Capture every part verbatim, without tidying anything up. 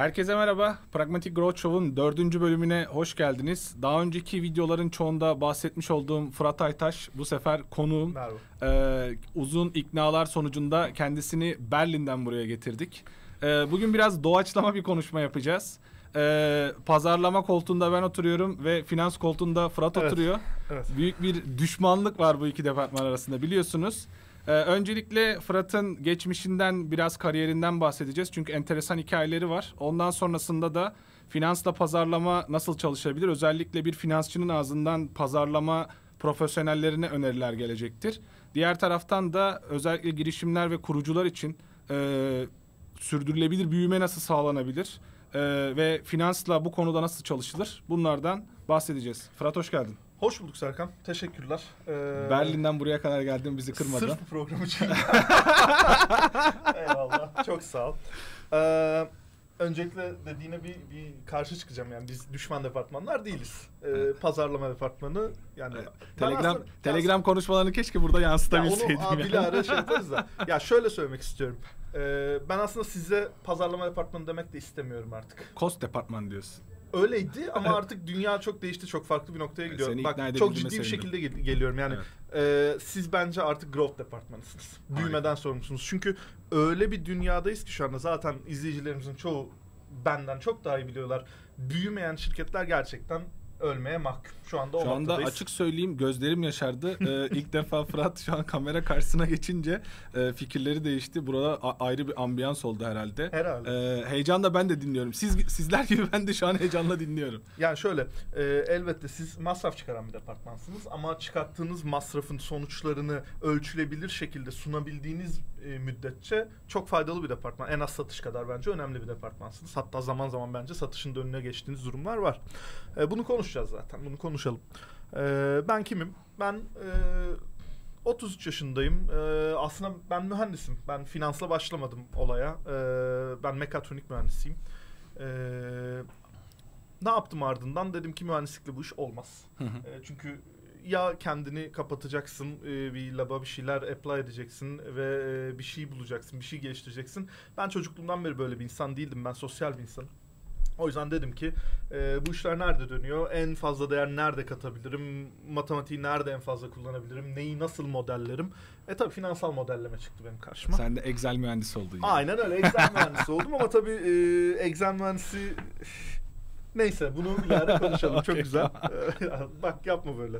Herkese merhaba. Pragmatic Growth Show'un dördüncü bölümüne hoş geldiniz. Daha önceki videoların çoğunda bahsetmiş olduğum Fırat Aytaş bu sefer konuğum. Ee, uzun iknalar sonucunda kendisini Berlin'den buraya getirdik. Ee, bugün biraz doğaçlama bir konuşma yapacağız. Ee, pazarlama koltuğunda ben oturuyorum ve finans koltuğunda Fırat evet, oturuyor. Evet. Büyük bir düşmanlık var bu iki departman arasında, biliyorsunuz. Ee, öncelikle Fırat'ın geçmişinden, biraz kariyerinden bahsedeceğiz. Çünkü enteresan hikayeleri var. Ondan sonrasında da finansla pazarlama nasıl çalışabilir? Özellikle bir finansçının ağzından pazarlama profesyonellerine öneriler gelecektir. Diğer taraftan da özellikle girişimler ve kurucular için e, sürdürülebilir büyüme nasıl sağlanabilir? E, ve finansla bu konuda nasıl çalışılır? Bunlardan bahsedeceğiz. Fırat, hoş geldin. Hoş bulduk Serkan. Teşekkürler. Ee, Berlin'den buraya kadar geldin, bizi kırmadın. Sırf bu programı için. Eyvallah. Çok sağ ol. Ee, öncelikle dediğine bir, bir karşı çıkacağım. Yani biz düşman departmanlar değiliz. Ee, pazarlama departmanı yani. Evet. Telegram aslında, Telegram ya, konuşmalarını keşke burada yansıtabilseydim. Ya onu yani. Bilahare şey yaparız da. Ya şöyle söylemek istiyorum. Ee, ben aslında size pazarlama departmanı demek de istemiyorum artık. Cost departman diyorsun. Öyleydi ama artık dünya çok değişti, çok farklı bir noktaya gidiyor. Seni Bak çok ciddi bir şekilde gel- geliyorum yani. Evet. E, siz bence artık growth departmanısınız. Büyümeden Aynen. sorumlusunuz. Çünkü öyle bir dünyadayız ki şu anda zaten izleyicilerimizin çoğu benden çok daha iyi biliyorlar. Büyümeyen şirketler gerçekten ölmeye mahkum. Şu anda o Şu anda açık söyleyeyim, gözlerim yaşardı. ee, ilk defa Fırat şu an kamera karşısına geçince e, fikirleri değişti. Burada a- ayrı bir ambiyans oldu herhalde. Herhalde. Ee, heyecanla ben de dinliyorum. Siz sizler gibi ben de şu an heyecanla dinliyorum. Yani şöyle, e, elbette siz masraf çıkaran bir departmansınız ama çıkarttığınız masrafın sonuçlarını ölçülebilir şekilde sunabildiğiniz e, müddetçe çok faydalı bir departman. En az satış kadar bence önemli bir departmansınız. Hatta zaman zaman bence satışın da önüne geçtiğiniz durumlar var. E, bunu konuşacağız zaten. Bunu konuşalım. Ee, ben kimim? Ben e, otuz üç yaşındayım. Ee, aslında ben mühendisim. Ben finansla başlamadım olaya. Ee, ben mekatronik mühendisiyim. Ee, ne yaptım ardından? Dedim ki mühendislikle bu iş olmaz. Hı hı. Ee, çünkü ya kendini kapatacaksın, e, bir laba bir şeyler apply edeceksin ve e, bir şey bulacaksın, bir şey geliştireceksin. Ben çocukluğumdan beri böyle bir insan değildim. Ben sosyal bir insanım. O yüzden dedim ki e, bu işler nerede dönüyor? En fazla değer nerede katabilirim? Matematiği nerede en fazla kullanabilirim? Neyi nasıl modellerim? E tabii finansal modelleme çıktı benim karşıma. Sen de Excel mühendisi oldun. Yani. Aynen öyle. Excel mühendisi oldum ama tabii e, Excel mühendisi... Neyse bunu ileride konuşalım. Okay. Çok güzel. Bak yapma böyle.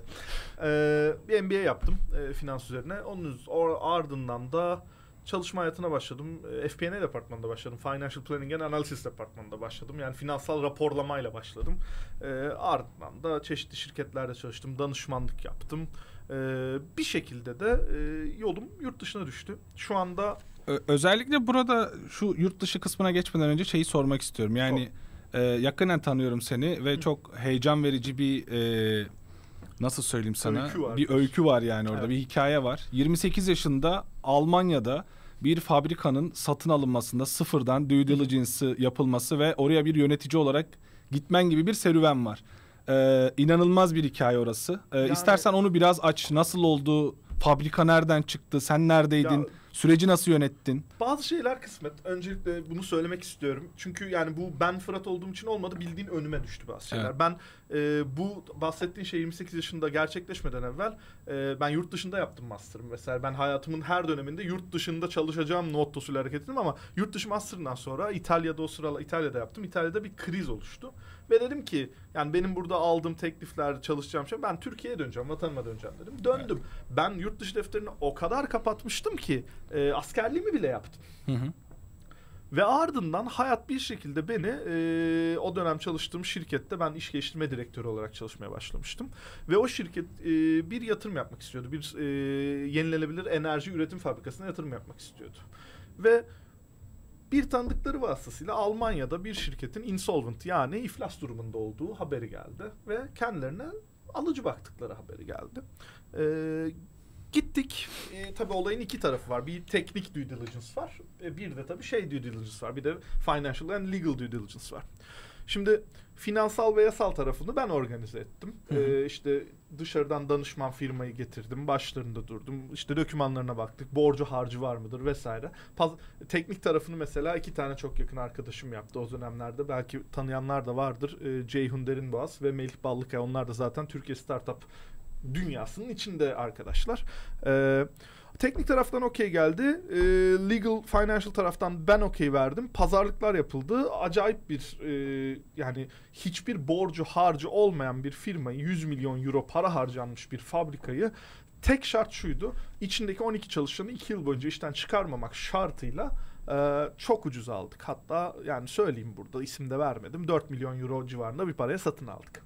E, bir M B A yaptım e, finans üzerine. Onun ardından da çalışma hayatına başladım. F P and A departmanında başladım. Financial Planning and Analysis departmanında başladım. Yani finansal raporlamayla başladım. E, ardından da çeşitli şirketlerde çalıştım. Danışmanlık yaptım. E, bir şekilde de e, yolum yurt dışına düştü. Şu anda... Ö- özellikle burada şu yurt dışı kısmına geçmeden önce şeyi sormak istiyorum. Yani e, yakinen tanıyorum seni ve Hı. çok heyecan verici bir... E, nasıl söyleyeyim sana? Öykü var. Bir öykü var yani orada. Evet. Bir hikaye var. yirmi sekiz yaşında Almanya'da bir fabrikanın satın alınmasında sıfırdan due diligence'ı yapılması ve oraya bir yönetici olarak gitmen gibi bir serüven var. Ee, inanılmaz bir hikaye orası. Ee, yani, istersen onu biraz aç. Nasıl oldu? Fabrika nereden çıktı? Sen neredeydin? Ya, süreci nasıl yönettin? Bazı şeyler kısmet. Öncelikle bunu söylemek istiyorum. Çünkü yani bu ben Fırat olduğum için olmadı. Bildiğin önüme düştü bazı şeyler. Evet. Ben e, bu bahsettiğin şey yirmi sekiz yaşında gerçekleşmeden evvel e, ben yurt dışında yaptım master'ım vesaire. Ben hayatımın her döneminde yurt dışında çalışacağım nottosuyla hareket ettim ama yurt dışı master'ından sonra İtalya'da o sıralar İtalya'da yaptım. İtalya'da bir kriz oluştu. Ve dedim ki yani benim burada aldığım teklifler, çalışacağım şey, ben Türkiye'ye döneceğim, vatanıma döneceğim dedim. Döndüm. Evet. Ben yurt dışı defterini o kadar kapatmıştım ki e, askerliğimi bile yaptım. Hı hı. Ve ardından hayat bir şekilde beni e, o dönem çalıştığım şirkette ben iş geliştirme direktörü olarak çalışmaya başlamıştım. Ve o şirket e, bir yatırım yapmak istiyordu. Bir e, yenilenebilir enerji üretim fabrikasına yatırım yapmak istiyordu. Ve bir tanıdıkları vasıtasıyla Almanya'da bir şirketin insolvent yani iflas durumunda olduğu haberi geldi. Ve kendilerine alıcı baktıkları haberi geldi. Eee Gittik. E, tabii olayın iki tarafı var. Bir teknik due diligence var. E, bir de tabii şey due diligence var. Bir de financial and legal due diligence var. Şimdi finansal ve yasal tarafını ben organize ettim. Ee, işte dışarıdan danışman firmayı getirdim. Başlarında durdum. İşte dokümanlarına baktık. Borcu harcı var mıdır vesaire. Paz- teknik tarafını mesela iki tane çok yakın arkadaşım yaptı o dönemlerde. Belki tanıyanlar da vardır. Ee, Ceyhun Derinboğaz ve Melih Ballıkaya. Onlar da zaten Türkiye Startup dünyasının içinde arkadaşlar. Ee, teknik taraftan okey geldi. Ee, legal, financial taraftan ben okey verdim. Pazarlıklar yapıldı. Acayip bir e, yani hiçbir borcu harcı olmayan bir firmayı, yüz milyon euro para harcanmış bir fabrikayı tek şart şuydu. İçindeki on iki çalışanı iki yıl boyunca işten çıkarmamak şartıyla e, çok ucuz aldık. Hatta yani söyleyeyim burada, isim de vermedim. dört milyon euro civarında bir paraya satın aldık.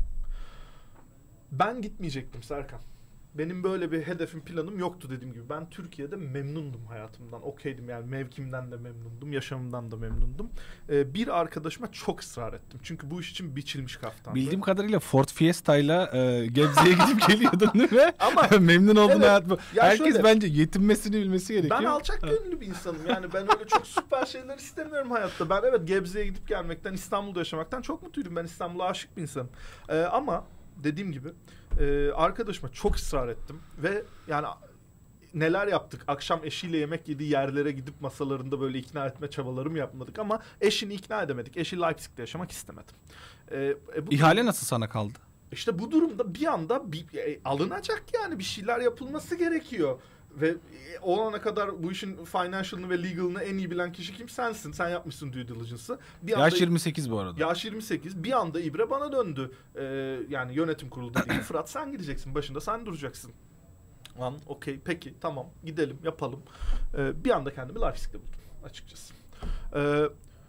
Ben gitmeyecektim Serkan. Benim böyle bir hedefim, planım yoktu dediğim gibi. Ben Türkiye'de memnundum hayatımdan. Okeydim yani, mevkimden de memnundum, yaşamımdan da memnundum. Ee, bir arkadaşıma çok ısrar ettim. Çünkü bu iş için biçilmiş kaftandı. Bildiğim kadarıyla Ford Fiesta'yla e, Gebze'ye gidip geliyordun değil mi? Ama memnun oldun evet, hayat bu. Herkes şöyle, bence yetinmesini bilmesi gerekiyor. Ben alçak gönüllü bir insanım. Yani ben öyle çok süper şeyler istemiyorum hayatta. Ben evet Gebze'ye gidip gelmekten, İstanbul'da yaşamaktan çok mutluydum. Ben İstanbul'a aşık bir insanım. Ee, ama dediğim gibi e, arkadaşıma çok ısrar ettim ve yani neler yaptık? Akşam eşiyle yemek yediği yerlere gidip masalarında böyle ikna etme çabalarım yapmadık ama eşini ikna edemedik. Eşi Leipzig'te yaşamak istemedim. E, e, bu İhale nasıl sana kaldı? İşte bu durumda bir anda bir, e, alınacak yani, bir şeyler yapılması gerekiyor. Ve e, o ana kadar bu işin financial'ını ve legal'ını en iyi bilen kişi kim? Sensin. Sen yapmışsın due diligence'ı. Bir anda, yaş yirmi sekiz bu arada. Yaş yirmi sekiz. Bir anda ibre bana döndü. Ee, yani yönetim kurulu dedi ki Fırat sen gideceksin. Başında sen duracaksın. Lan okey peki tamam gidelim yapalım. Ee, bir anda kendimi Leipzig'te buldum açıkçası. Ee,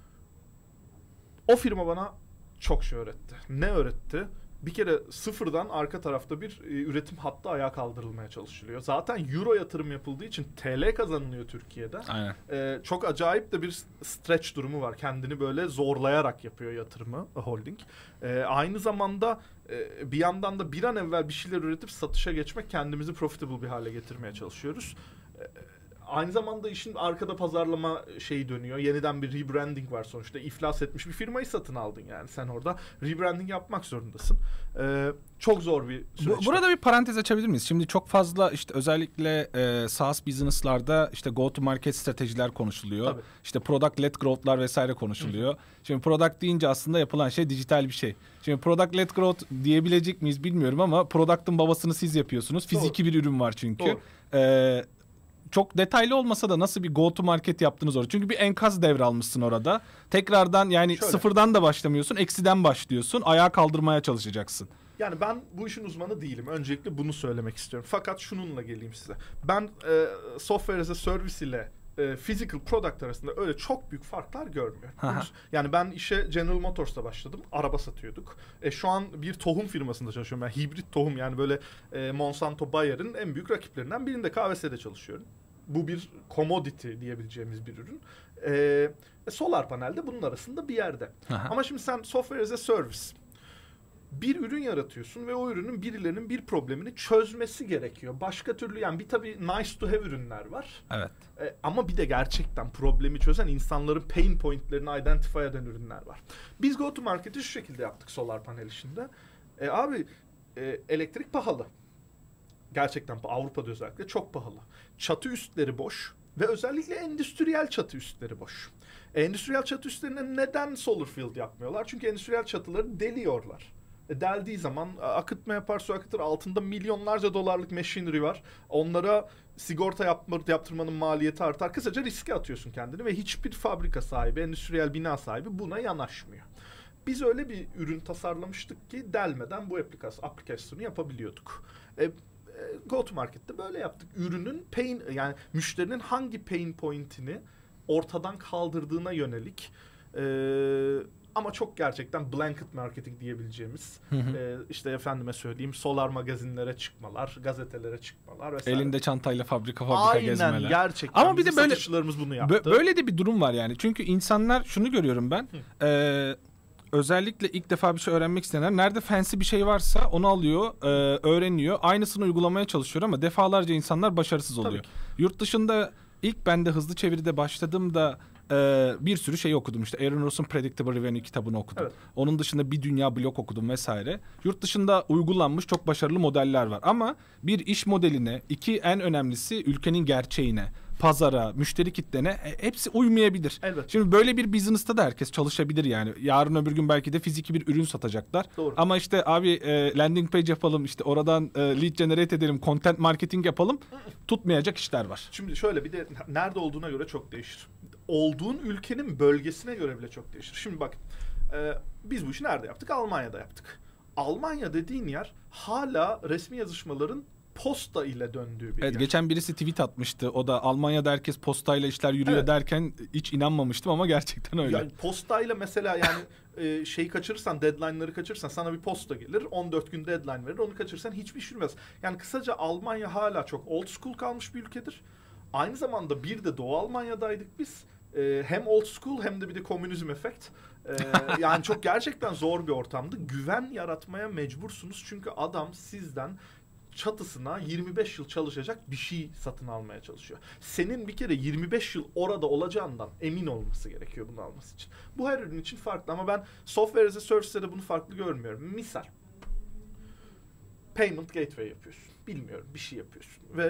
o firma bana çok şey öğretti. Ne öğretti? Bir kere sıfırdan arka tarafta bir e, üretim hattı ayağa kaldırılmaya çalışılıyor. Zaten euro yatırım yapıldığı için T L kazanılıyor Türkiye'de. Aynen. E, çok acayip de bir stretch durumu var. Kendini böyle zorlayarak yapıyor yatırımı holding. E, aynı zamanda e, bir yandan da bir an evvel bir şeyler üretip satışa geçmek, kendimizi profitable bir hale getirmeye çalışıyoruz. E, Aynı zamanda işin arkada pazarlama şeyi dönüyor. Yeniden bir rebranding var sonuçta. İflas etmiş bir firmayı satın aldın yani. Sen orada rebranding yapmak zorundasın. Ee, çok zor bir süreç. Bu, burada bir parantez açabilir miyiz? Şimdi çok fazla işte özellikle e, SaaS business'larda işte go to market stratejiler konuşuluyor. Tabii. İşte product led growth'lar vesaire konuşuluyor. Hı. Şimdi product deyince aslında yapılan şey dijital bir şey. Şimdi product led growth diyebilecek miyiz bilmiyorum ama product'ın babasını siz yapıyorsunuz. Fiziki Doğru. bir ürün var çünkü. Doğru. Ee, Çok detaylı olmasa da nasıl bir go to market yaptınız orada? Çünkü bir enkaz devralmışsın orada. Tekrardan yani Şöyle. sıfırdan da başlamıyorsun, eksiden başlıyorsun. Ayağa kaldırmaya çalışacaksın. Yani ben bu işin uzmanı değilim. Öncelikle bunu söylemek istiyorum. Fakat şununla geleyim size. Ben e, software as a service ile e, physical product arasında öyle çok büyük farklar görmüyorum. Yani ben işe General Motors'ta başladım. Araba satıyorduk. E, şu an bir tohum firmasında çalışıyorum. Yani hibrit tohum, yani böyle e, Monsanto Bayer'in en büyük rakiplerinden birinde K V S'de çalışıyorum. Bu bir commodity diyebileceğimiz bir ürün. Ee, solar panel de bunun arasında bir yerde. Aha. Ama şimdi sen software as a service bir ürün yaratıyorsun ve o ürünün birilerinin bir problemini çözmesi gerekiyor. Başka türlü yani bir tabii nice to have ürünler var. Evet. Ee, ama bir de gerçekten problemi çözen, insanların pain pointlerini identify eden ürünler var. Biz go to market'i şu şekilde yaptık solar panel işinde. Ee, abi e, elektrik pahalı. Gerçekten Avrupa'da özellikle çok pahalı. Çatı üstleri boş ve özellikle endüstriyel çatı üstleri boş. Endüstriyel çatı üstlerine neden solar field yapmıyorlar? Çünkü endüstriyel çatıları deliyorlar. E, deldiği zaman akıtma yapar, su akıtır. Altında milyonlarca dolarlık machinery var. Onlara sigorta yapma, yaptırmanın maliyeti artar. Kısaca riske atıyorsun kendini ve hiçbir fabrika sahibi, endüstriyel bina sahibi buna yanaşmıyor. Biz öyle bir ürün tasarlamıştık ki delmeden bu aplikasyon, aplikasyonu yapabiliyorduk. E, Go to market'te böyle yaptık. Ürünün pain, yani müşterinin hangi pain point'ini ortadan kaldırdığına yönelik e, ama çok gerçekten blanket marketing diyebileceğimiz hı hı. E, işte efendime söyleyeyim solar magazinlere çıkmalar, gazetelere çıkmalar vesaire. Elinde çantayla fabrika fabrika Aynen, gezmeler. Aynen gerçekten. Ama bir de böyle satışçılarımız bunu yaptı. Böyle de bir durum var yani. Çünkü insanlar şunu görüyorum ben. Eee Özellikle ilk defa bir şey öğrenmek isteyenler nerede fancy bir şey varsa onu alıyor, e, öğreniyor. Aynısını uygulamaya çalışıyor ama defalarca insanlar başarısız oluyor. Yurt dışında ilk ben de hızlı çeviride başladığımda Ee, bir sürü şey okudum. İşte Aaron Ross'un Predictable Revenue kitabını okudum. Evet. Onun dışında bir dünya blog okudum vesaire. Yurt dışında uygulanmış çok başarılı modeller var. Ama bir iş modeline, iki en önemlisi ülkenin gerçeğine, pazara, müşteri kitlene e, hepsi uymayabilir. Elbette. Şimdi böyle bir business'ta da herkes çalışabilir yani. Yarın öbür gün belki de fiziki bir ürün satacaklar. Doğru. Ama işte abi e, landing page yapalım, işte oradan e, lead generate edelim, content marketing yapalım. Tutmayacak işler var. Şimdi şöyle, bir de nerede olduğuna göre çok değişir. Olduğun ülkenin bölgesine göre bile çok değişir. Şimdi bak, e, biz bu işi nerede yaptık? Almanya'da yaptık. Almanya dediğin yer hala resmi yazışmaların posta ile döndüğü bir Evet, yer. geçen birisi tweet atmıştı. O da Almanya'da herkes postayla işler yürüyor Evet. derken hiç inanmamıştım ama gerçekten öyle. Yani postayla mesela yani e, şeyi kaçırırsan, deadline'ları kaçırırsan sana bir posta gelir. on dört gün deadline verir. Onu kaçırırsan hiçbir iş yürümez. Yani kısaca Almanya hala çok old school kalmış bir ülkedir. Aynı zamanda bir de Doğu Almanya'daydık biz. E, hem old school hem de bir de komünizm efekt. E, yani çok gerçekten zor bir ortamdı. Güven yaratmaya mecbursunuz. Çünkü adam sizden çatısına yirmi beş yıl çalışacak bir şey satın almaya çalışıyor. Senin bir kere yirmi beş yıl orada olacağından emin olması gerekiyor bunu alması için. Bu her ürün için farklı ama ben software as a service'de de bunu farklı görmüyorum. Misal, payment gateway yapıyorsun. Bilmiyorum, bir şey yapıyorsun. Ve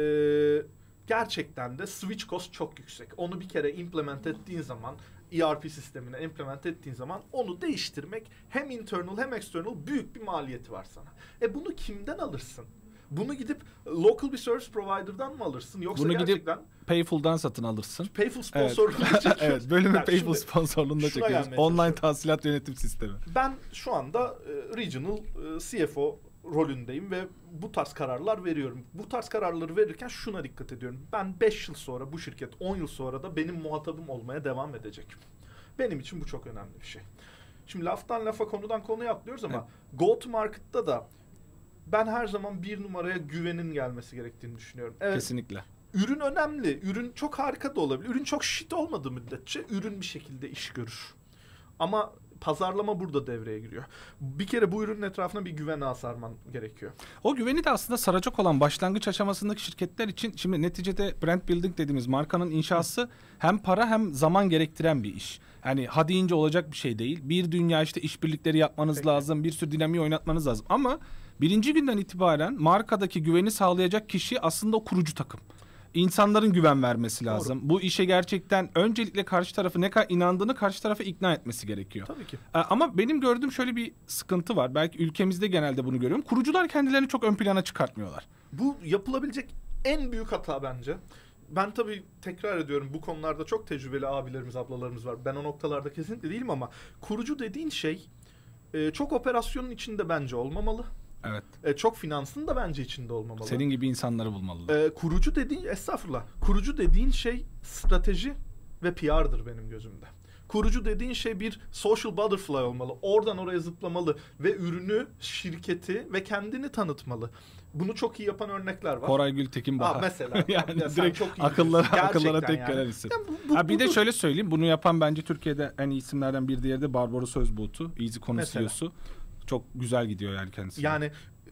ee, gerçekten de switch cost çok yüksek. Onu bir kere implement ettiğin zaman, E R P sistemine implement ettiğin zaman onu değiştirmek hem internal hem external büyük bir maliyeti var sana. E bunu kimden alırsın? Bunu gidip local bir service provider'dan mı alırsın? Yoksa Bunu gerçekten gidip Payful'dan satın alırsın. Payful sponsorluğunda Evet. çekiyorsun. Evet, bölümü Yani Payful şimdi sponsorluğunda şuna çekiyoruz. gelmeye Online çalışıyorum. tahsilat yönetim sistemi. Ben şu anda e, regional e, C F O rolündeyim ve bu tarz kararlar veriyorum. Bu tarz kararları verirken şuna dikkat ediyorum. Ben beş yıl sonra bu şirket, on yıl sonra da benim muhatabım olmaya devam edecek. Benim için bu çok önemli bir şey. Şimdi laftan lafa, konudan konuya atlıyoruz ama evet. Go to market'ta da ben her zaman bir numaraya güvenin gelmesi gerektiğini düşünüyorum. Evet, kesinlikle. Ürün önemli. Ürün çok harika da olabilir. Ürün çok shit olmadığı müddetçe ürün bir şekilde iş görür. Ama pazarlama burada devreye giriyor. Bir kere bu ürünün etrafına bir güven ağı sarman gerekiyor. O güveni de aslında saracak olan başlangıç aşamasındaki şirketler için şimdi neticede brand building dediğimiz markanın inşası hem para hem zaman gerektiren bir iş. Yani ha deyince olacak bir şey değil. Bir dünya işte işbirlikleri yapmanız Peki. lazım. Bir sürü dinamiği oynatmanız lazım. Ama birinci günden itibaren markadaki güveni sağlayacak kişi aslında o kurucu takım. İnsanların güven vermesi lazım. Doğru. Bu işe gerçekten öncelikle karşı tarafı ne kadar inandığını karşı tarafa ikna etmesi gerekiyor. Tabii ki. Ama benim gördüğüm şöyle bir sıkıntı var. Belki ülkemizde genelde bunu görüyorum. Kurucular kendilerini çok ön plana çıkartmıyorlar. Bu yapılabilecek en büyük hata bence. Ben tabii tekrar ediyorum, bu konularda çok tecrübeli abilerimiz, ablalarımız var. Ben o noktalarda kesinlikle değilim ama kurucu dediğin şey çok operasyonun içinde bence olmamalı. Evet. E, çok finansın da bence içinde olmamalı. Senin gibi insanları bulmalılar. E, kurucu dediğin, estağfurullah. Kurucu dediğin şey strateji ve P R'dır benim gözümde. Kurucu dediğin şey bir social butterfly olmalı. Oradan oraya zıplamalı ve ürünü, şirketi ve kendini tanıtmalı. Bunu çok iyi yapan örnekler var. Koray Gültekin Bahar. Aa, mesela. yani ya direkt çok iyi akıllara, akıllara tek yani. gelen isim. Yani bu, bu, ha, bir budur. de şöyle söyleyeyim. Bunu yapan bence Türkiye'de en iyi isimlerden bir diğeri de Barbaros Özbuğut'u. Easy Konu C E O'su. Çok güzel gidiyor yani kendisi. Yani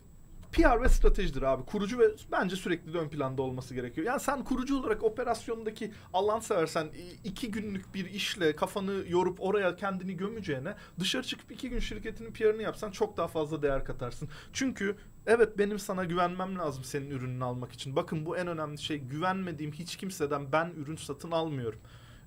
P R ve stratejidir abi. Kurucu ve bence sürekli de ön planda olması gerekiyor. Yani sen kurucu olarak operasyondaki, Allah'ını seversen iki günlük bir işle kafanı yorup oraya kendini gömeceğine dışarı çıkıp iki gün şirketinin P R'ını yapsan çok daha fazla değer katarsın. Çünkü evet, benim sana güvenmem lazım senin ürününü almak için. Bakın, bu en önemli şey. Güvenmediğim hiç kimseden ben ürün satın almıyorum.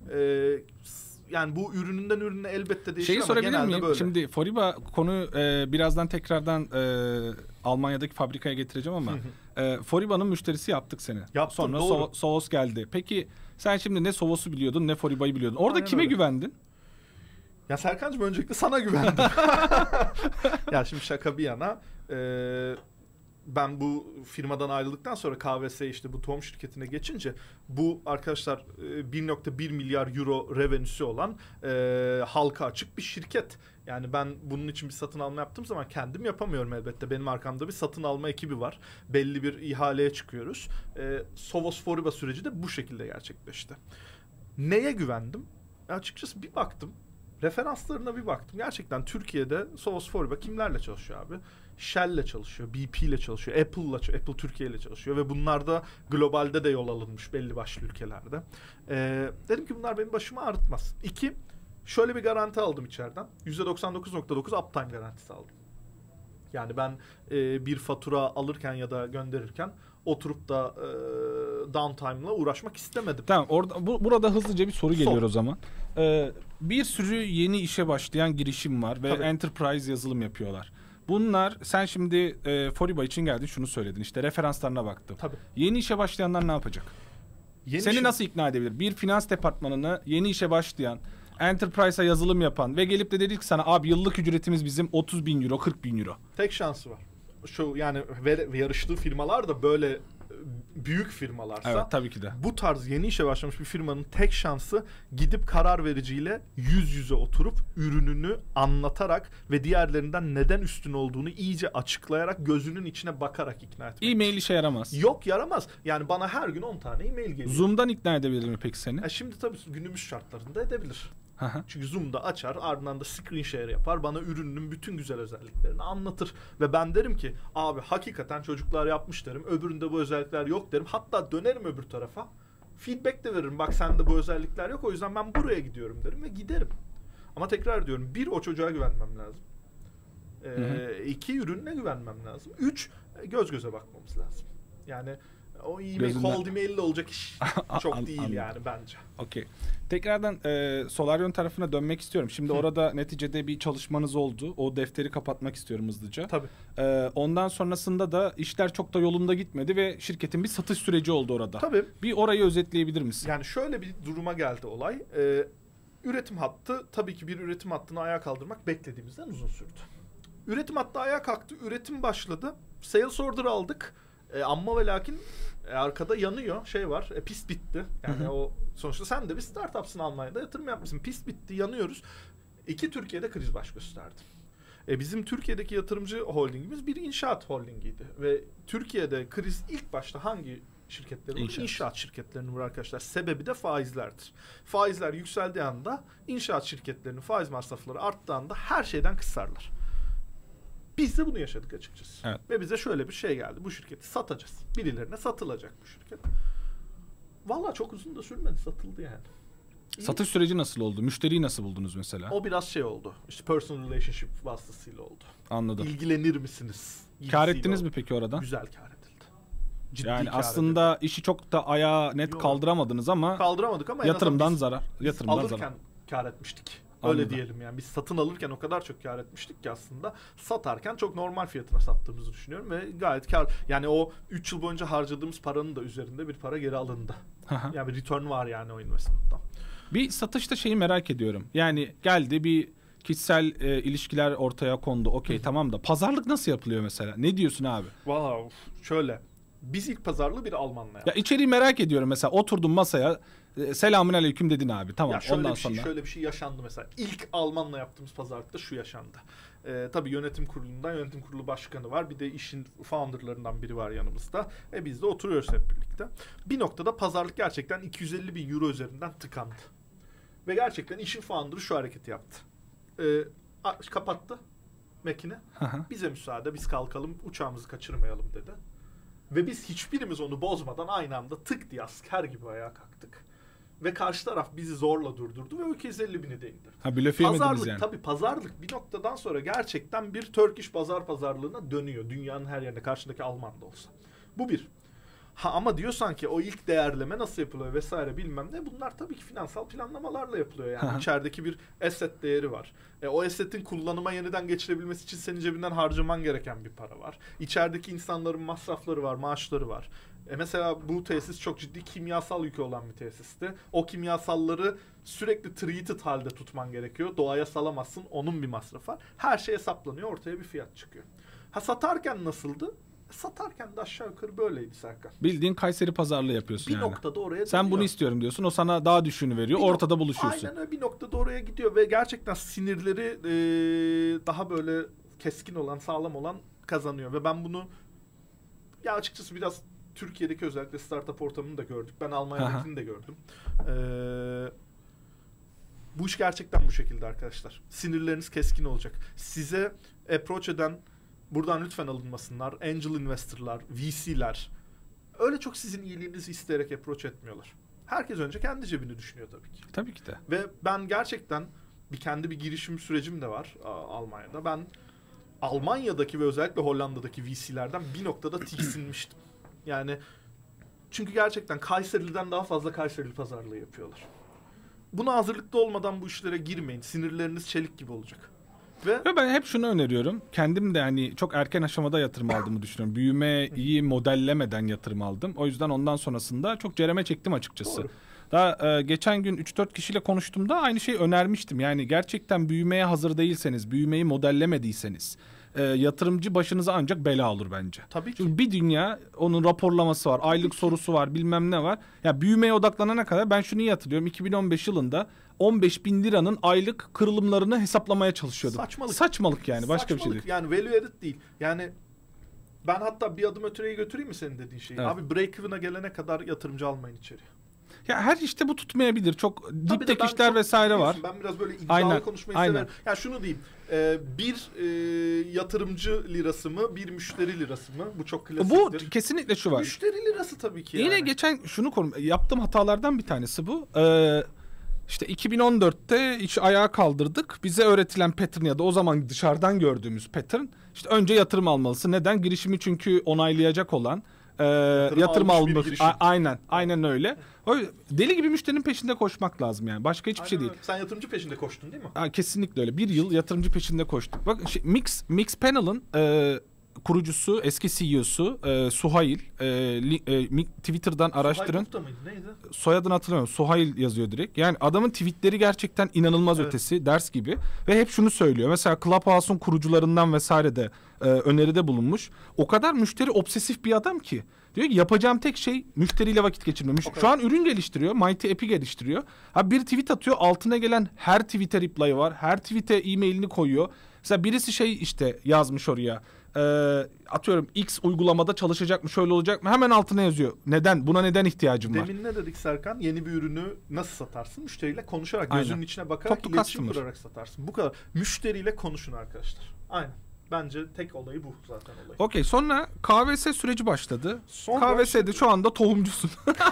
Eee Yani bu ürününden ürüne elbette değişir Şeyi ama sorabilir genelde miyim? böyle. Şimdi Foriba konu e, birazdan tekrardan e, Almanya'daki fabrikaya getireceğim ama e, Foriba'nın müşterisi yaptık seni. Yaptım, Sonra doğru. So- Sovos geldi. Peki sen şimdi ne Sovos'u biliyordun ne Foriba'yı biliyordun. Orada Aynen kime öyle. güvendin? Ya Serkan'cığım, öncelikle sana güvendim. Ya şimdi şaka bir yana, e, ben bu firmadan ayrıldıktan sonra K V S, işte bu tohum şirketine geçince, bu arkadaşlar e, bir nokta bir milyar euro revenüsü olan e, halka açık bir şirket. Yani ben bunun için bir satın alma yaptığım zaman kendim yapamıyorum elbette. Benim arkamda bir satın alma ekibi var. Belli bir ihaleye çıkıyoruz. E, Sovos Foriba süreci de bu şekilde gerçekleşti. Neye güvendim? Açıkçası bir baktım. Referanslarına bir baktım. Gerçekten Türkiye'de Sovos Foriba kimlerle çalışıyor abi? Shell'le çalışıyor, B P'le çalışıyor, Apple'la, Apple Türkiye ile çalışıyor ve bunlar da globalde de yol alınmış belli başlı ülkelerde. Ee, dedim ki bunlar benim başımı ağrıtmaz. İki, şöyle bir garanti aldım içeriden. yüzde doksan dokuz nokta dokuz uptime garantisi aldım. Yani ben e, bir fatura alırken ya da gönderirken oturup da e, downtime'la uğraşmak istemedim. Tamam, orada bu, burada hızlıca bir soru geliyor Sor. o zaman. Ee, bir sürü yeni işe başlayan girişim var ve Tabii. enterprise yazılım yapıyorlar. Bunlar, sen şimdi e, Foriba için geldin, şunu söyledin, işte referanslarına baktım. Tabii. Yeni işe başlayanlar ne yapacak? Yeni Seni şey... nasıl ikna edebilir? Bir finans departmanını yeni işe başlayan, enterprise'a yazılım yapan ve gelip de dedik sana abi yıllık ücretimiz bizim otuz bin euro, kırk bin euro. Tek şansı var. Şu yani ve, ve yarıştığı firmalar da böyle büyük firmalarsa, evet, tabii ki de. Bu tarz yeni işe başlamış bir firmanın tek şansı gidip karar vericiyle yüz yüze oturup ürününü anlatarak ve diğerlerinden neden üstün olduğunu iyice açıklayarak, gözünün içine bakarak ikna etmek. E-mail işe yaramaz. Yok, yaramaz. Yani bana her gün on tane e-mail geliyor. Zoom'dan ikna edebilir mi peki seni? E şimdi tabii günümüz şartlarında edebilir. Çünkü Zoom'da açar, ardından da screen share yapar, bana ürünün bütün güzel özelliklerini anlatır ve ben derim ki abi hakikaten çocuklar yapmış derim, öbüründe bu özellikler yok derim, hatta dönerim öbür tarafa, feedback de veririm, bak sende bu özellikler yok, o yüzden ben buraya gidiyorum derim ve giderim. Ama tekrar diyorum, bir, o çocuğa güvenmem lazım. Ee, hı hı. İki, ürününe güvenmem lazım. Üç, göz göze bakmamız lazım. Yani o e-mail, cold email ile olacak iş çok değil Anladım. Yani bence. Okey. Tekrardan e, Solarion tarafına dönmek istiyorum. Şimdi Hı. orada neticede bir çalışmanız oldu. O defteri kapatmak istiyorum hızlıca. Tabii. E, ondan sonrasında da işler çok da yolunda gitmedi ve şirketin bir satış süreci oldu orada. Tabii. Bir orayı özetleyebilir misin? Yani şöyle bir duruma geldi olay. Ee, üretim hattı, tabii ki bir üretim hattını ayağa kaldırmak beklediğimizden uzun sürdü. Üretim hattı ayağa kalktı, üretim başladı. Sales order aldık. E, amma ve lakin e, arkada yanıyor, şey var, e, pist bitti. Yani hı hı. O sonuçta sen de bir startupsın, Almanya'da yatırım yapmışsın, pist bitti, yanıyoruz. İki, Türkiye'de kriz baş gösterdi. E, bizim Türkiye'deki yatırımcı holdingimiz bir inşaat holdingiydi ve Türkiye'de kriz ilk başta hangi şirketleri vurur? İnşaat şirketlerini vurur arkadaşlar. Sebebi de faizlerdir. Faizler yükseldiği anda inşaat şirketlerinin faiz masrafları arttığı anda her şeyden kısarlar. Biz de bunu yaşadık açıkçası. Evet. Ve bize şöyle bir şey geldi. Bu şirketi satacağız. Birilerine satılacak bu şirket. Vallahi çok uzun da sürmedi. Satıldı yani. İyi. Satış süreci nasıl oldu? Müşteriyi nasıl buldunuz mesela? O biraz şey oldu. İşte personal relationship vasıtasıyla oldu. Anladım. İlgilenir misiniz? Kâr ettiniz mi peki oradan? Güzel kâr edildi. Ciddi yani aslında edildi. İşi çok da ayağa net Yok. kaldıramadınız ama kaldıramadık ama yatırımdan biz, zarar. Yatırımdan alırken zarar. kâr etmiştik. Anladım. Öyle diyelim yani. Biz satın alırken o kadar çok kâr etmiştik ki aslında satarken çok normal fiyatına sattığımızı düşünüyorum ve gayet kâr. Yani o üç yıl boyunca harcadığımız paranın da üzerinde bir para geri alındı. Yani bir return var yani o investment'tan. Bir satışta şeyi merak ediyorum. Yani geldi bir kişisel e, ilişkiler ortaya kondu. Okey tamam da pazarlık nasıl yapılıyor mesela? Ne diyorsun abi? Valla şöyle. Biz ilk pazarlığı bir Almanla yaptık. Ya içeriği merak ediyorum mesela. Oturdum masaya. Selamun aleyküm dedin abi. Tamam. Ya şöyle ondan bir şey, sonra. şöyle bir şey yaşandı mesela. İlk Almanla yaptığımız pazarlıkta şu yaşandı. Ee, tabii yönetim kurulundan yönetim kurulu başkanı var. Bir de işin founderlarından biri var yanımızda. E biz de oturuyoruz hep birlikte. Bir noktada pazarlık gerçekten iki yüz elli bin euro üzerinden tıkandı. Ve gerçekten işin founder'ı şu hareketi yaptı. Ee, kapattı makine. Bize müsaade, biz kalkalım, uçağımızı kaçırmayalım dedi. Ve biz hiçbirimiz onu bozmadan aynı anda tık diye asker gibi ayağa kalktık. Ve karşı taraf bizi zorla durdurdu ve o iki yüz elli bini de indirdi. Ha blöf yemediniz yani. Tabii pazarlık bir noktadan sonra gerçekten bir Turkish pazar pazarlığına dönüyor. Dünyanın her yerinde, karşındaki Alman da olsa. Bu bir. Ha ama diyorsan ki o ilk değerleme nasıl yapılıyor vesaire bilmem ne, bunlar tabii ki finansal planlamalarla yapılıyor yani. Aha. İçerideki bir asset değeri var. E, o assetin kullanıma yeniden geçirebilmesi için senin cebinden harcaman gereken bir para var. İçerideki insanların masrafları var, maaşları var. E mesela bu tesis çok ciddi kimyasal yükü olan bir tesisti. O kimyasalları sürekli treated halde tutman gerekiyor. Doğaya salamazsın, onun bir masrafı var. Her şey hesaplanıyor, ortaya bir fiyat çıkıyor. Ha satarken nasıldı? Satarken de aşağı yukarı böyleydi Serkan. Bildiğin Kayseri pazarlığı yapıyorsun bir yani. Bir noktada oraya Sen dönüyor. Bunu istiyorum diyorsun. O sana daha düşüğünü veriyor. Bir ortada nok- buluşuyorsun. Aynen öyle, bir noktada oraya gidiyor ve gerçekten sinirleri e, daha böyle keskin olan, sağlam olan kazanıyor. Ve ben bunu ya açıkçası biraz Türkiye'deki özellikle startup ortamını da gördük. Ben Almanya'dakini de gördüm. Ee, bu iş gerçekten bu şekilde arkadaşlar. Sinirleriniz keskin olacak. Size approach eden Buradan lütfen alınmasınlar. Angel investorlar, V C'ler öyle çok sizin iyiliğinizi isteyerek approach etmiyorlar. Herkes önce kendi cebini düşünüyor tabii ki. Tabii ki de. Ve ben gerçekten bir kendi bir girişim sürecim de var Almanya'da. Ben Almanya'daki ve özellikle Hollanda'daki V C'lerden bir noktada tiksinmiştim. Yani çünkü gerçekten Kayseri'den daha fazla Kayserili pazarlığı yapıyorlar. Buna hazırlıklı olmadan bu işlere girmeyin. Sinirleriniz çelik gibi olacak. Ve, ve ben hep şunu öneriyorum. Kendim de hani çok erken aşamada yatırım aldığımı düşünüyorum. Büyümeyi modellemeden yatırım aldım. O yüzden ondan sonrasında çok cereme çektim açıkçası. Doğru. Daha e, geçen gün üç dört kişiyle konuştuğumda aynı şeyi önermiştim. Yani gerçekten büyümeye hazır değilseniz, büyümeyi modellemediyseniz e, yatırımcı başınıza ancak bela olur bence. Tabii ki. Çünkü bir dünya onun raporlaması var, aylık sorusu var, bilmem ne var. Ya büyümeye odaklanana kadar ben şunu iyi hatırlıyorum. iki bin on beş yılında on beş bin liranın aylık kırılımlarını hesaplamaya çalışıyordum. Saçmalık. Saçmalık yani, başka Saçmalık. bir şey değil. Yani value added değil. Yani ben hatta bir adım öteye götüreyim mi senin dediğin şeyi? Evet. Abi break even'a gelene kadar yatırımcı almayın içeri. Ya her işte bu tutmayabilir. Çok diptek işler çok, vesaire var. Ben biraz böyle iddialı Aynen, konuşmayı aynen. severim. Yani şunu diyeyim. E, bir e, yatırımcı lirası mı, bir müşteri lirası mı? Bu çok klasiktir. Bu kesinlikle şu var. Müşteri lirası tabii ki Yine yani. geçen şunu konu yaptığım hatalardan bir tanesi bu. Ee, işte iki bin on dörtte iş ayağa kaldırdık. Bize öğretilen pattern ya da o zaman dışarıdan gördüğümüz pattern, işte önce yatırım almalısın. Neden? Girişimi çünkü onaylayacak olan e, yatırım, yatırım almak. Aynen, aynen öyle. O, deli gibi müşterinin peşinde koşmak lazım yani. Başka hiçbir aynen şey değil. Öyle. Sen yatırımcı peşinde koştun değil mi? Ha, kesinlikle öyle. Bir yıl yatırımcı peşinde koştuk. Bak şey, Mix Mix Panel'ın e, kurucusu, eski C E O'su e, Suhail. E, li, e, Twitter'dan araştırın. Suhail mıydı? Neydi? Soyadını hatırlamıyorum. Suhail yazıyor direkt. Yani adamın tweetleri gerçekten inanılmaz evet. ötesi, ders gibi. Ve hep şunu söylüyor. Mesela Clubhouse'un kurucularından vesaire de e, öneride bulunmuş. O kadar müşteri obsesif bir adam ki. Diyor ki yapacağım tek şey müşteriyle vakit geçirmemiş. Okay. Şu an ürün geliştiriyor. Mighty App'i geliştiriyor. Ha bir tweet atıyor. Altına gelen her tweet'e reply'ı var. Her tweet'e e-mailini koyuyor. Mesela birisi şey işte yazmış oraya. E, atıyorum X uygulamada çalışacak mı? Şöyle olacak mı? Hemen altına yazıyor. Neden? Buna neden ihtiyacım var? Demin ne dedik Serkan? Yeni bir ürünü nasıl satarsın? Müşteriyle konuşarak, gözünün Aynen. içine bakarak, Toplu iletişim customer. kurarak satarsın. Bu kadar. Müşteriyle konuşun arkadaşlar. Aynen. Bence tek olayı bu zaten olay. Okey, sonra K V S süreci başladı. Sonra K V S'de şu anda tohumcusun.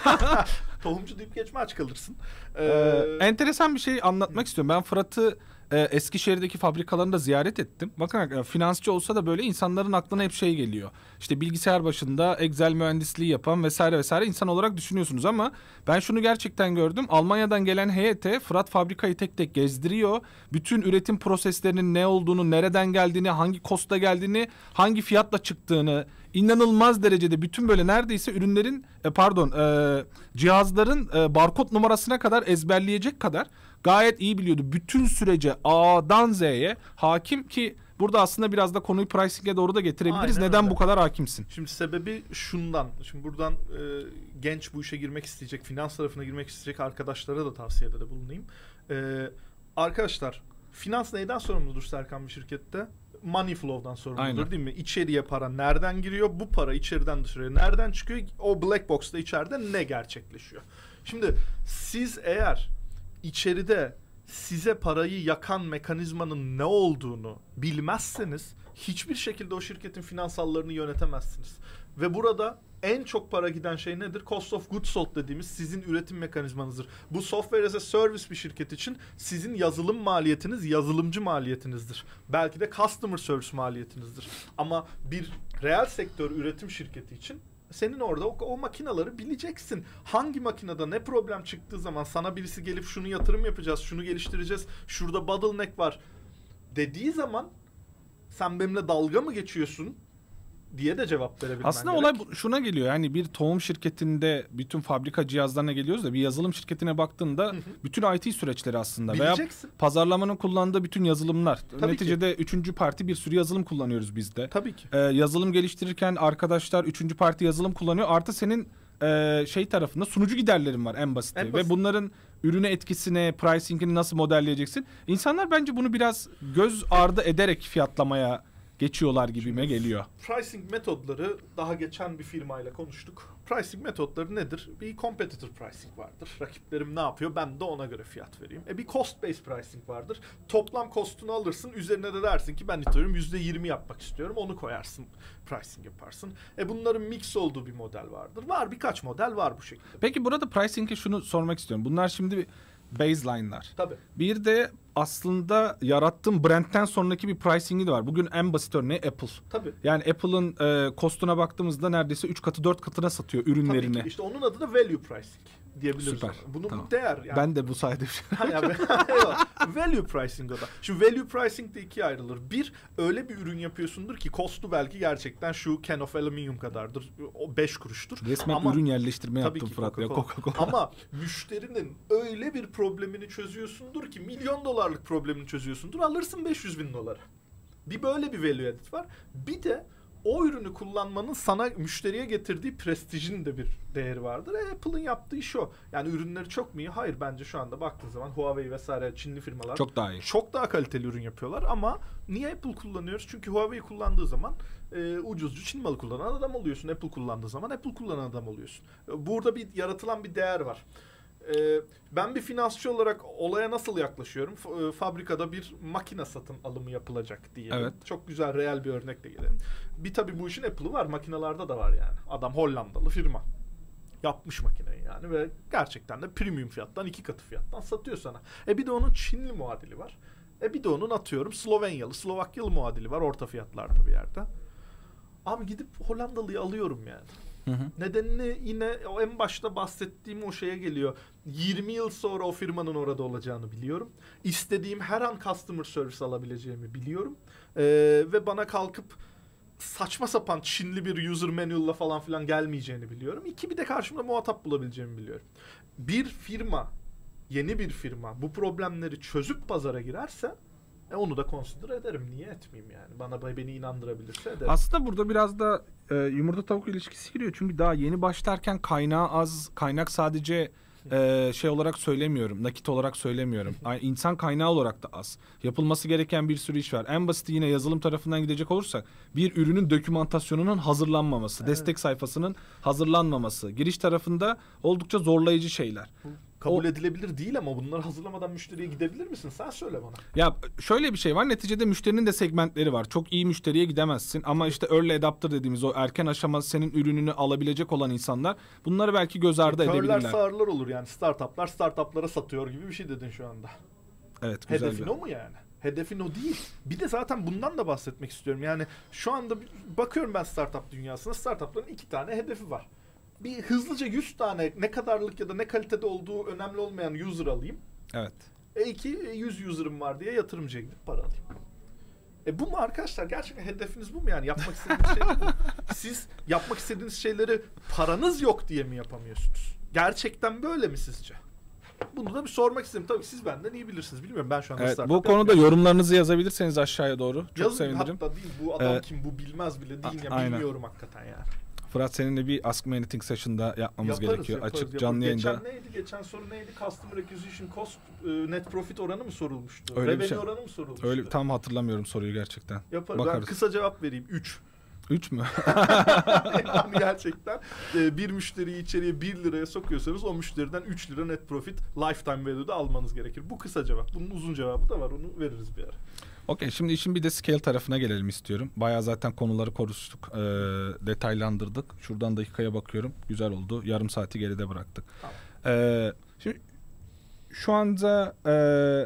Tohumcu deyip geçme, aç kalırsın. Ee, ee, enteresan bir şey anlatmak Hı. istiyorum. Ben Fırat'ı e, Eskişehir'deki fabrikalarını da ziyaret ettim. Bakın e, finansçı olsa da böyle insanların aklına hep şey geliyor. İşte bilgisayar başında Excel mühendisliği yapan vesaire vesaire insan olarak düşünüyorsunuz ama ben şunu gerçekten gördüm. Almanya'dan gelen heyete Fırat fabrikayı tek tek gezdiriyor. Bütün üretim proseslerinin ne olduğunu, nereden geldiğini, hangi kosta geldiğini, hangi fiyatla çıktığını, inanılmaz derecede bütün böyle neredeyse ürünlerin e, pardon e, cihazların e, barkod numarasına kadar ezberleyecek kadar gayet iyi biliyordu. Bütün sürece A'dan Z'ye hakim ki burada aslında biraz da konuyu pricing'e doğru da getirebiliriz. Aynen Neden öyle. bu kadar hakimsin? Şimdi sebebi şundan. Şimdi buradan e, genç bu işe girmek isteyecek, finans tarafına girmek isteyecek arkadaşlara da tavsiyede de bulunayım. E, arkadaşlar, finans neyden sorumludur Serkan bir şirkette? Money flow'dan sorumludur Aynen. değil mi? İçeriye para nereden giriyor? Bu para içeriden dışarıya nereden çıkıyor? O black box'ta içeride ne gerçekleşiyor? Şimdi siz eğer içeride size parayı yakan mekanizmanın ne olduğunu bilmezseniz hiçbir şekilde o şirketin finansallarını yönetemezsiniz. Ve burada en çok para giden şey nedir? Cost of goods sold dediğimiz sizin üretim mekanizmanızdır. Bu software as a service bir şirket için sizin yazılım maliyetiniz yazılımcı maliyetinizdir. Belki de customer service maliyetinizdir. Ama bir reel sektör üretim şirketi için senin orada o, o makinaları bileceksin. Hangi makinede ne problem çıktığı zaman sana birisi gelip şunu yatırım yapacağız, şunu geliştireceğiz, şurada bottleneck var dediği zaman sen benimle dalga mı geçiyorsun diye de cevap verebilmen Aslında gerek. olay şuna geliyor. Yani bir tohum şirketinde bütün fabrika cihazlarına geliyoruz da bir yazılım şirketine baktığında hı hı. bütün I T süreçleri aslında Bileceksin. veya pazarlamanın kullandığı bütün yazılımlar. Tabii Neticede ki. üçüncü parti bir sürü yazılım kullanıyoruz biz de. Tabii ki. Ee, yazılım geliştirirken arkadaşlar üçüncü parti yazılım kullanıyor. Artı senin e, şey tarafında sunucu giderlerin var en basiti. En basit. Ve bunların ürüne etkisine, pricing'ini nasıl modelleyeceksin? İnsanlar bence bunu biraz göz ardı ederek fiyatlamaya geçiyorlar gibime Şimdi, geliyor. Pricing metodları daha geçen bir firmayla konuştuk. Pricing metodları nedir? Bir competitor pricing vardır. Rakiplerim ne yapıyor? Ben de ona göre fiyat vereyim. E bir cost based pricing vardır. Toplam cost'unu alırsın. Üzerine de dersin ki ben istiyorum yüzde yirmi yapmak istiyorum. Onu koyarsın. Pricing yaparsın. E bunların mix olduğu bir model vardır. Var birkaç model var bu şekilde. Peki burada pricing'e şunu sormak istiyorum. Bunlar şimdi baseline'lar. Tabii. Bir de aslında yarattığım brandten sonraki bir pricing'i de var. Bugün en basit örneği Apple. Tabii. Yani Apple'ın e, cost'una baktığımızda neredeyse üç katı dört katına satıyor ürünlerini. Tabii ki. İşte onun adı da value pricing diyebiliriz. Süper. Ona. Bunun tamam. bir değer. Yani. Ben de bu sayede value pricing o da. Şu value pricing de ikiye ayrılır. Bir, öyle bir ürün yapıyorsundur ki costu belki gerçekten şu can of aluminium kadardır. O beş kuruştur. Resmen ama, ürün yerleştirme yaptım Fırat. Coca-Cola. Coca-Cola. Ama müşterinin öyle bir problemini çözüyorsundur ki milyon dolarlık problemini çözüyorsundur. Alırsın beş yüz bin dolara. Bir böyle bir value added var. Bir de o ürünü kullanmanın sana müşteriye getirdiği prestijin de bir değeri vardır. E, Apple'ın yaptığı iş o. Yani ürünleri çok mu iyi? Hayır, bence şu anda baktığın zaman Huawei vesaire Çinli firmalar çok daha iyi. Çok daha kaliteli ürün yapıyorlar ama niye Apple kullanıyoruz? Çünkü Huawei kullandığı zaman e, ucuzcu Çin malı kullanan adam oluyorsun. Apple kullandığı zaman Apple kullanan adam oluyorsun. E, burada bir yaratılan bir değer var. Ee, ben bir finansçı olarak olaya nasıl yaklaşıyorum? F- fabrikada bir makine satın alımı yapılacak diye. Evet. Çok güzel, reel bir örnekle gelelim. Bir tabii bu işin Apple'ı var. Makinelerde de var yani. Adam Hollandalı firma. Yapmış makineyi yani ve gerçekten de premium fiyattan iki katı fiyattan satıyor sana. E bir de onun Çinli muadili var. E bir de onun atıyorum Slovenyalı, Slovakyalı muadili var orta fiyatlarda bir yerde. Abi gidip Hollandalıyı alıyorum yani. Hı hı. Nedenini yine o en başta bahsettiğim o şeye geliyor. yirmi yıl sonra o firmanın orada olacağını biliyorum. İstediğim her an customer service alabileceğimi biliyorum. Ee, ve bana kalkıp saçma sapan Çinli bir user manual'la falan filan gelmeyeceğini biliyorum. İki, bir de karşımda muhatap bulabileceğimi biliyorum. Bir firma, yeni bir firma bu problemleri çözüp pazara girerse E onu da consider ederim. Niye etmeyeyim yani? Bana beni inandırabilirse ederim. Aslında burada biraz da e, yumurta tavuk ilişkisi giriyor. Çünkü daha yeni başlarken kaynağı az. Kaynak sadece e, şey olarak söylemiyorum. Nakit olarak söylemiyorum. İnsan kaynağı olarak da az. Yapılması gereken bir sürü iş var. En basiti yine yazılım tarafından gidecek olursak bir ürünün dokümantasyonunun hazırlanmaması, evet. destek sayfasının hazırlanmaması, giriş tarafında oldukça zorlayıcı şeyler. Kabul o, edilebilir değil ama bunları hazırlamadan müşteriye gidebilir misin? Sen söyle bana. Ya şöyle bir şey var. Neticede müşterinin de segmentleri var. Çok iyi müşteriye gidemezsin. Ama işte early adopter dediğimiz o erken aşama senin ürününü alabilecek olan insanlar bunları belki göz ardı e, edebilirler. Körler sağırlar olur yani. Startuplar startuplara satıyor gibi bir şey dedin şu anda. Evet, güzel. Hedefin bir... o mu yani? Hedefin o değil. Bir de zaten bundan da bahsetmek istiyorum. Yani şu anda bakıyorum ben startup dünyasına. Startupların iki tane hedefi var. Bir hızlıca yüz tane ne kadarlık ya da ne kalitede olduğu önemli olmayan user alayım. Evet. E iki, yüz user'ım var diye yatırımcıya gidip para alayım. E bu mu arkadaşlar? Gerçekten hedefiniz bu mu yani? Yapmak istediğiniz şey bu. Siz yapmak istediğiniz şeyleri paranız yok diye mi yapamıyorsunuz? Gerçekten böyle mi sizce? Bunu da bir sormak istedim. Tabii siz benden iyi bilirsiniz. Bilmiyorum, ben şu anda evet, startup bu konuda yapmıyorum. Yorumlarınızı yazabilirseniz aşağıya doğru. Çok Yazın, sevinirim. hatta değil bu adam ee, kim, bu bilmez bile değil ya. Aynen. Bilmiyorum hakikaten yani. Fırat, seninle bir Ask Me Anything session'da yapmamız yaparız, gerekiyor. Yaparız, Açık yaparız. canlı yayında. Geçen neydi? Geçen soru neydi? Customer Acquisition Cost, net profit oranı mı sorulmuştu? Öyle Revenue bir şey. oranı mı sorulmuştu? Öyle, tam hatırlamıyorum soruyu gerçekten. Yaparız. Bakarız. Ben kısa cevap vereyim. üç. üç mü? Yani gerçekten bir müşteriyi içeriye bir liraya sokuyorsanız o müşteriden üç lira net profit lifetime value'da almanız gerekir. Bu kısa cevap. Bunun uzun cevabı da var. Onu veririz bir ara. Okey, şimdi işin bir de scale tarafına gelelim istiyorum. Bayağı zaten konuları konuştuk, e, detaylandırdık. Şuradan dakikaya bakıyorum. Güzel oldu. Yarım saati geride bıraktık. Tamam. E, şimdi şu anda e,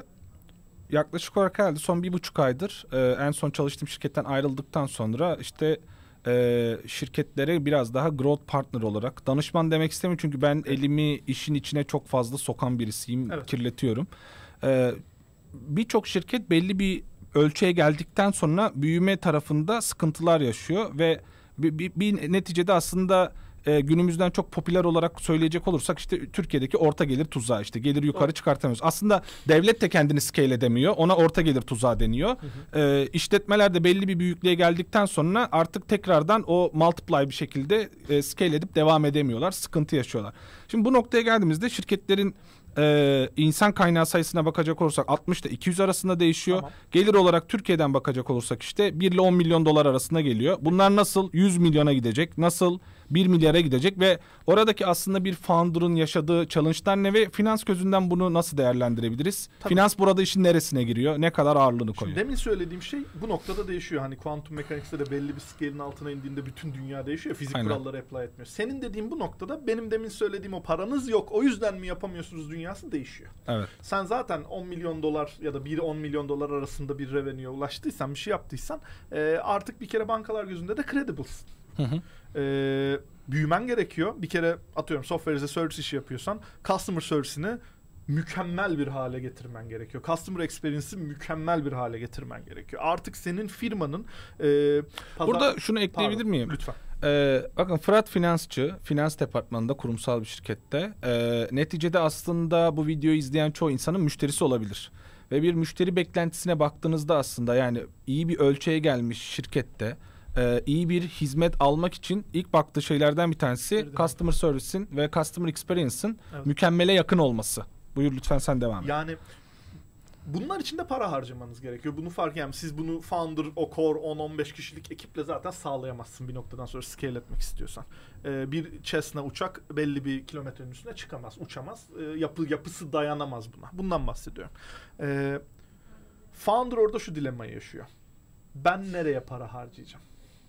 yaklaşık olarak herhalde son bir buçuk aydır e, en son çalıştığım şirketten ayrıldıktan sonra işte e, şirketlere biraz daha growth partner olarak, danışman demek istemiyorum çünkü ben evet. elimi işin içine çok fazla sokan birisiyim, evet. kirletiyorum. E, Birçok şirket belli bir ölçüye geldikten sonra büyüme tarafında sıkıntılar yaşıyor ve bir, bir, bir neticede aslında e, günümüzden çok popüler olarak söyleyecek olursak işte Türkiye'deki orta gelir tuzağı, işte gelir yukarı evet. çıkartamıyoruz. Aslında devlet de kendini scale edemiyor. Ona orta gelir tuzağı deniyor. Hı hı. E, işletmeler de belli bir büyüklüğe geldikten sonra artık tekrardan o multiply bir şekilde e, scale edip devam edemiyorlar. Sıkıntı yaşıyorlar. Şimdi bu noktaya geldiğimizde şirketlerin e, insan kaynağı sayısına bakacak olursak altmış ile iki yüz arasında değişiyor. Tamam. Gelir olarak Türkiye'den bakacak olursak işte bir ile on milyon dolar arasında geliyor. Bunlar nasıl yüz milyona gidecek? Nasıl bir milyara gidecek ve oradaki aslında bir founder'ın yaşadığı challenge'lar ne ve finans gözünden bunu nasıl değerlendirebiliriz? Tabii. Finans burada işin neresine giriyor? Ne kadar ağırlığını koyuyor? Şimdi demin söylediğim şey bu noktada değişiyor. Hani kuantum mekanikte de belli bir scale'in altına indiğinde bütün dünya değişiyor. Fizik Aynen. kuralları apply etmiyor. Senin dediğin bu noktada benim demin söylediğim o paranız yok, o yüzden mi yapamıyorsunuz dünyası değişiyor. Evet. Sen zaten on milyon dolar ya da bir on milyon dolar arasında bir revenue'ye ulaştıysan, bir şey yaptıysan e, artık bir kere bankalar gözünde de credible'sın. Hı hı. Ee, büyümen gerekiyor. Bir kere atıyorum software as a service işi yapıyorsan customer service'ini mükemmel bir hale getirmen gerekiyor. Customer experience'i mükemmel bir hale getirmen gerekiyor. Artık senin firmanın e, pazar... Burada şunu ekleyebilir Pardon, miyim? lütfen. Ee, bakın Fırat finansçı, finans departmanında kurumsal bir şirkette. Ee, neticede aslında bu videoyu izleyen çoğu insanın müşterisi olabilir. Ve bir müşteri beklentisine baktığınızda aslında yani iyi bir ölçüye gelmiş şirkette Ee, iyi bir hizmet almak için ilk baktığı şeylerden bir tanesi Girdim. customer service'in ve customer experience'in Evet. mükemmele yakın olması. Buyur lütfen, sen devam et. Yani bunlar için de para harcamanız gerekiyor. Bunu fark yani siz bunu founder, o core on on beş kişilik ekiple zaten sağlayamazsın bir noktadan sonra scale etmek istiyorsan. Ee, bir Cessna uçak belli bir kilometrenin üstüne çıkamaz, uçamaz. Ee, yapı yapısı dayanamaz buna. Bundan bahsediyorum. Ee, founder orada şu dilemmayı yaşıyor. Ben nereye para harcayacağım?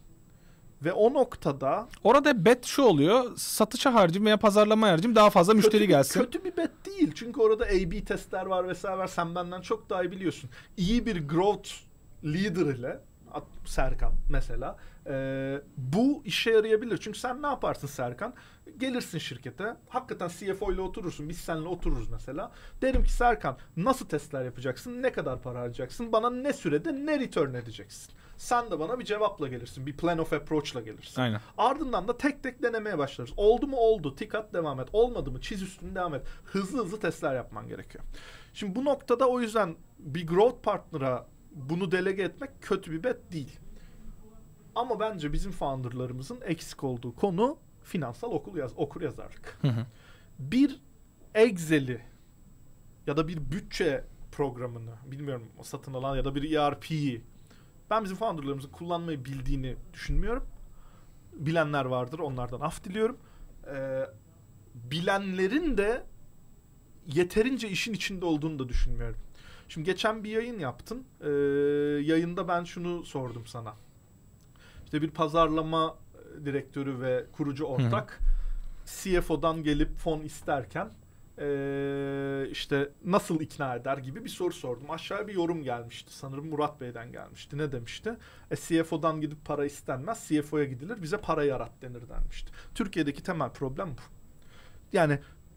Ve o noktada orada bet şu oluyor: satışa harcayayım veya pazarlama harcayayım, daha fazla müşteri kötü, gelsin. Kötü bir bet değil. Çünkü orada A B testler var vesaire var. Sen benden çok daha iyi biliyorsun. İyi bir growth leader ile Serkan mesela e, bu işe yarayabilir. Çünkü sen ne yaparsın Serkan? Gelirsin şirkete. Hakikaten C F O ile oturursun. Biz seninle otururuz mesela. Derim ki Serkan, nasıl testler yapacaksın? Ne kadar para harcayacaksın? Bana ne sürede ne return edeceksin? Sen de bana bir cevapla gelirsin. Bir plan of approach'la gelirsin. Aynen. Ardından da tek tek denemeye başlarız. Oldu mu oldu. Tik at, devam et. Olmadı mı çiz üstünü, devam et. Hızlı hızlı testler yapman gerekiyor. Şimdi bu noktada o yüzden bir growth partner'a bunu delege etmek kötü bir bet değil. Ama bence bizim founder'larımızın eksik olduğu konu finansal okul yaz, okur yazarlık. Hı hı. Bir Excel'i ya da bir bütçe programını, bilmiyorum, satın alan ya da bir E R P'yi ben bizim founder'larımızın kullanmayı bildiğini düşünmüyorum. Bilenler vardır, onlardan af diliyorum. Ee, bilenlerin de yeterince işin içinde olduğunu da düşünmüyorum. Şimdi geçen bir yayın yaptın. Ee, yayında ben şunu sordum sana. İşte bir pazarlama direktörü ve kurucu ortak C F O'dan gelip fon isterken Ee, işte nasıl ikna eder gibi bir soru sordum. Aşağıya bir yorum gelmişti. Sanırım Murat Bey'den gelmişti. Ne demişti? E, C F O'dan gidip para istenmez. C F O'ya gidilir. Bize para yarat denir denmişti. Türkiye'deki temel problem bu. Yani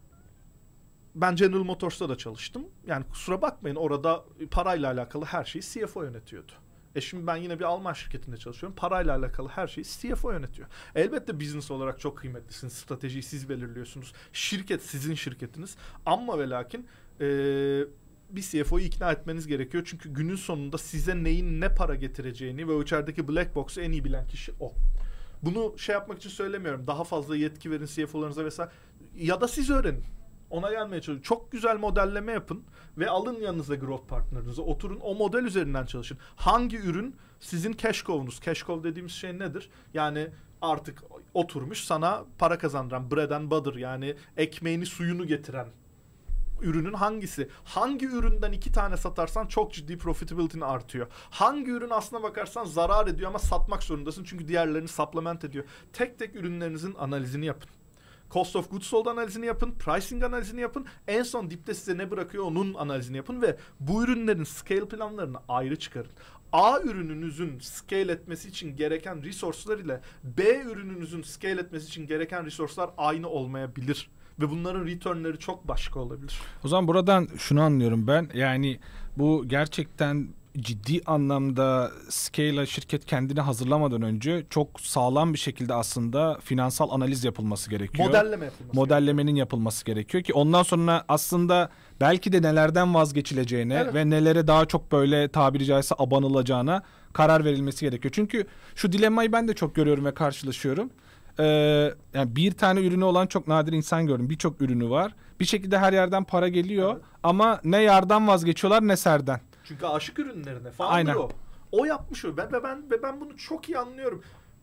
ben General Motors'ta da çalıştım. Yani kusura bakmayın, orada parayla alakalı her şeyi C F O yönetiyordu. E şimdi ben yine bir Alman şirketinde çalışıyorum. Parayla alakalı her şeyi C F O yönetiyor. Elbette business olarak çok kıymetlisiniz. Stratejiyi siz belirliyorsunuz. Şirket sizin şirketiniz. Ama ve lakin e, bir C F O'yu ikna etmeniz gerekiyor. Çünkü günün sonunda size neyin ne para getireceğini ve o içerideki black box'u en iyi bilen kişi o. Bunu şey yapmak için söylemiyorum. Daha fazla yetki verin C F O'larınıza vesaire. Ya da siz öğrenin. Ona gelmeye çalışın. Çok güzel modelleme yapın ve alın yanınıza growth partnerınızı. Oturun, o model üzerinden çalışın. Hangi ürün sizin cash cow'unuz? Cash cow dediğimiz şey nedir? Yani artık oturmuş sana para kazandıran, bread and butter, yani ekmeğini suyunu getiren ürünün hangisi? Hangi üründen iki tane satarsan çok ciddi profitability'nin artıyor. Hangi ürün aslına bakarsan zarar ediyor ama satmak zorundasın çünkü diğerlerini supplement ediyor. Tek tek ürünlerinizin analizini yapın. Cost of goods sold analizini yapın, pricing analizini yapın. En son dipte size ne bırakıyor onun analizini yapın ve bu ürünlerin scale planlarını ayrı çıkarın. A ürününüzün scale etmesi için gereken resource'lar ile B ürününüzün scale etmesi için gereken resource'lar aynı olmayabilir. Ve bunların return'leri çok başka olabilir. O zaman buradan şunu anlıyorum ben. Yani bu gerçekten ciddi anlamda Scala şirket kendini hazırlamadan önce çok sağlam bir şekilde aslında finansal analiz yapılması gerekiyor. Modelleme yapılması Modellemenin gerekiyor. yapılması gerekiyor ki ondan sonra aslında belki de nelerden vazgeçileceğine evet. ve nelere daha çok böyle tabiri caizse abanılacağına karar verilmesi gerekiyor. Çünkü şu dilemmayı ben de çok görüyorum ve karşılaşıyorum. Ee, yani bir tane ürünü olan çok nadir insan gördüm. Birçok ürünü var. Bir şekilde her yerden para geliyor. Evet. Ama ne yardan vazgeçiyorlar ne serden. Çünkü aşık ürünlerine falan o. O yapmış o. Ben, ve ben, ve ben bunu çok iyi anlıyorum.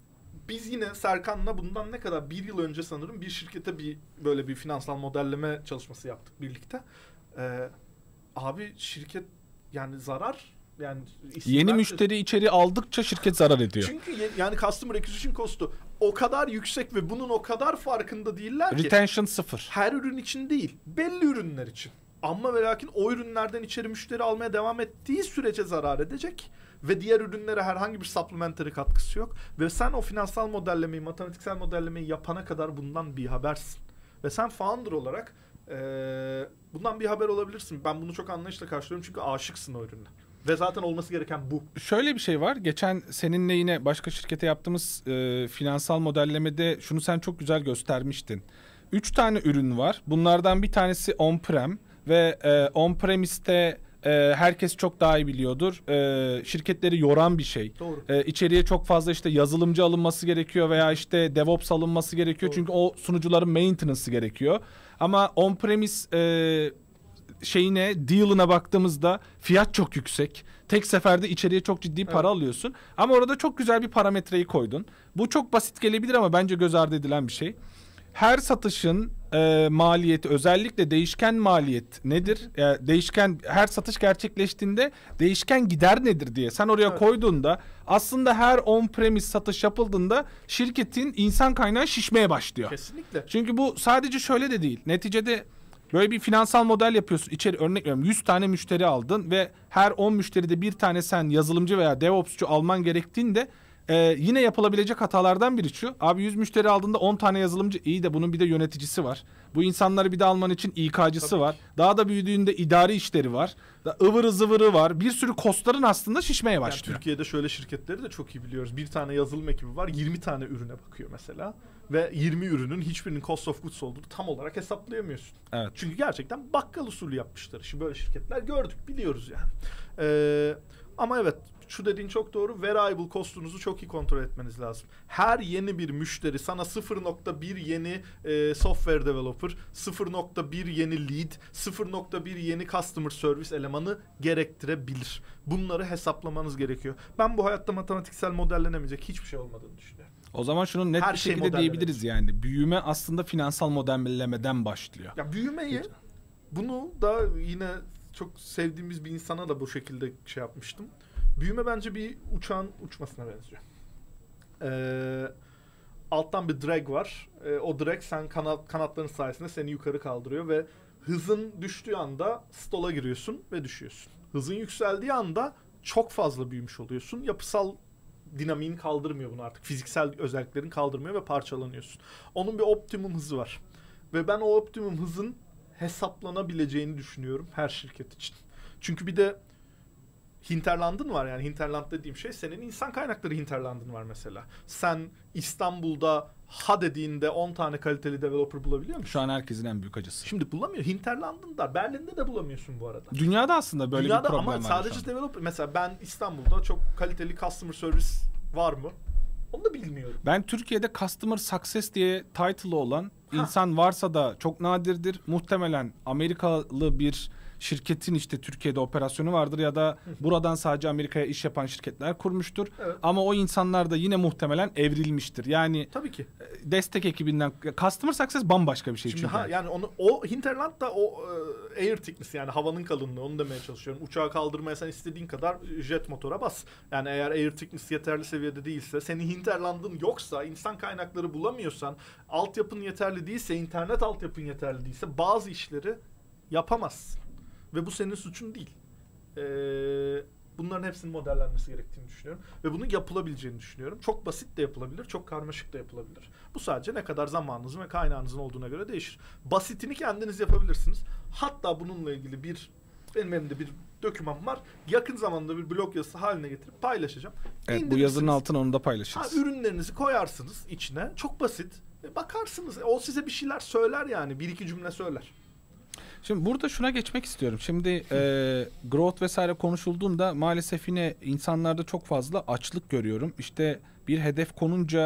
Biz yine Serkan'la bundan ne kadar bir yıl önce sanırım bir şirkete bir böyle bir finansal modelleme çalışması yaptık birlikte. Ee, abi şirket yani zarar. Yani yeni müşteri içeri aldıkça şirket zarar ediyor. Çünkü yani customer acquisition cost'u o kadar yüksek ve bunun o kadar farkında değiller ki. Retention sıfır. Her ürün için değil, belli ürünler için. Ama ve lakin o ürünlerden içeri müşteri almaya devam ettiği sürece zarar edecek ve diğer ürünlere herhangi bir supplementary katkısı yok. Ve sen o finansal modellemeyi, matematiksel modellemeyi yapana kadar bundan bir habersin. Ve sen founder olarak ee, bundan bir haber olabilirsin. Ben bunu çok anlayışla karşılıyorum çünkü aşıksın o ürüne. Ve zaten olması gereken bu. Şöyle bir şey var. Geçen seninle yine başka şirkete yaptığımız e, finansal modellemede şunu sen çok güzel göstermiştin. Üç tane ürün var. Bunlardan bir tanesi on-prem ve e, on-premise'te e, herkes çok daha iyi biliyordur. E, şirketleri yoran bir şey. Doğru. E, içeriye çok fazla işte yazılımcı alınması gerekiyor veya işte DevOps alınması gerekiyor. Doğru. Çünkü o sunucuların maintenance'ı gerekiyor. Ama on-premise e, şeyine, deal'ına baktığımızda fiyat çok yüksek. Tek seferde içeriye çok ciddi para evet. alıyorsun. Ama orada çok güzel bir parametreyi koydun. Bu çok basit gelebilir ama bence göz ardı edilen bir şey. Her satışın e, maliyeti, özellikle değişken maliyet nedir? Yani değişken, her satış gerçekleştiğinde değişken gider nedir diye sen oraya evet. koyduğunda aslında her on-premise satış yapıldığında şirketin insan kaynağı şişmeye başlıyor. Kesinlikle. Çünkü bu sadece şöyle de değil. Neticede böyle bir finansal model yapıyorsun. İçeri örnek veriyorum yüz tane müşteri aldın ve her on müşteride bir tane sen yazılımcı veya DevOps'cu alman gerektiğinde e, yine yapılabilecek hatalardan biri şu. Abi yüz müşteri aldığında on tane yazılımcı, iyi de bunun bir de yöneticisi var. Bu insanları bir de alman için İK'cısı Tabii. var. Daha da büyüdüğünde idari işleri var. Da ıvırı zıvırı var. Bir sürü kostların aslında şişmeye başlıyor. Yani Türkiye'de şöyle şirketleri de çok iyi biliyoruz. Bir tane yazılım ekibi var. yirmi tane ürüne bakıyor mesela. Ve yirmi ürünün hiçbirinin cost of goods olduğunu tam olarak hesaplayamıyorsun. Evet. Çünkü gerçekten bakkal usulü yapmışlar. Şimdi böyle şirketler gördük, biliyoruz yani. Ee, ama evet, şu dediğin çok doğru. Variable cost'unuzu çok iyi kontrol etmeniz lazım. Her yeni bir müşteri sana sıfır nokta bir yeni e, software developer, sıfır nokta bir yeni lead, sıfır nokta bir yeni customer service elemanı gerektirebilir. Bunları hesaplamanız gerekiyor. Ben bu hayatta matematiksel modellenemeyecek hiçbir şey olmadığını düşünüyorum. O zaman şunu net Her bir şey şekilde diyebiliriz yani. Büyüme aslında finansal modellemeden başlıyor. Ya büyümeyi, bunu da yine çok sevdiğimiz bir insana da bu şekilde şey yapmıştım. Büyüme bence bir uçağın uçmasına benziyor. Ee, alttan bir drag var. Ee, o drag sen kanat, kanatların sayesinde seni yukarı kaldırıyor ve hızın düştüğü anda stola giriyorsun ve düşüyorsun. Hızın yükseldiği anda çok fazla büyümüş oluyorsun. Yapısal dinamiğin kaldırmıyor bunu artık. Fiziksel özelliklerin kaldırmıyor ve parçalanıyorsun. Onun bir optimum hızı var. Ve ben o optimum hızın hesaplanabileceğini düşünüyorum her şirket için. Çünkü bir de hinterlandın var, yani hinterland dediğim şey senin insan kaynakları hinterlandın var mesela. Sen İstanbul'da ha dediğinde on tane kaliteli developer bulabiliyor musun? Şu an herkesin en büyük acısı. Şimdi bulamıyor. Hinterland'ın da Berlin'de de bulamıyorsun bu arada. Dünyada aslında böyle Dünyada bir problem var. Ama sadece developer. Mesela ben İstanbul'da çok kaliteli customer service var mı? Onu da bilmiyorum. Ben Türkiye'de customer success diye title'ı olan ha. insan varsa da çok nadirdir. Muhtemelen Amerikalı bir şirketin işte Türkiye'de operasyonu vardır ya da buradan sadece Amerika'ya iş yapan şirketler kurmuştur. Evet. Ama o insanlar da yine muhtemelen evrilmiştir. Yani tabii ki destek ekibinden customer success bambaşka bir şey. Şimdi çünkü. Ha, yani onu o hinterland da o e, air thickness, yani havanın kalınlığı, onu demeye çalışıyorum. Uçağı kaldırmaya sen istediğin kadar jet motora bas. Yani eğer air thickness yeterli seviyede değilse, senin hinterlandın yoksa, insan kaynakları bulamıyorsan, altyapın yeterli değilse, internet altyapın yeterli değilse bazı işleri yapamazsın. Ve bu senin suçun değil. Ee, bunların hepsinin modellenmesi gerektiğini düşünüyorum. Ve bunun yapılabileceğini düşünüyorum. Çok basit de yapılabilir, çok karmaşık da yapılabilir. Bu sadece ne kadar zamanınızın ve kaynağınızın olduğuna göre değişir. Basitini kendiniz yapabilirsiniz. Hatta bununla ilgili bir, benim elimde bir doküman var. Yakın zamanda bir blog yazısı haline getirip paylaşacağım. Evet, bu yazının altına onu da paylaşırız. Ha, ürünlerinizi koyarsınız içine. Çok basit. Bakarsınız. O size bir şeyler söyler yani. Bir iki cümle söyler. Şimdi burada şuna geçmek istiyorum. Şimdi e, growth vesaire konuşulduğunda maalesef yine insanlarda çok fazla açlık görüyorum. İşte bir hedef konunca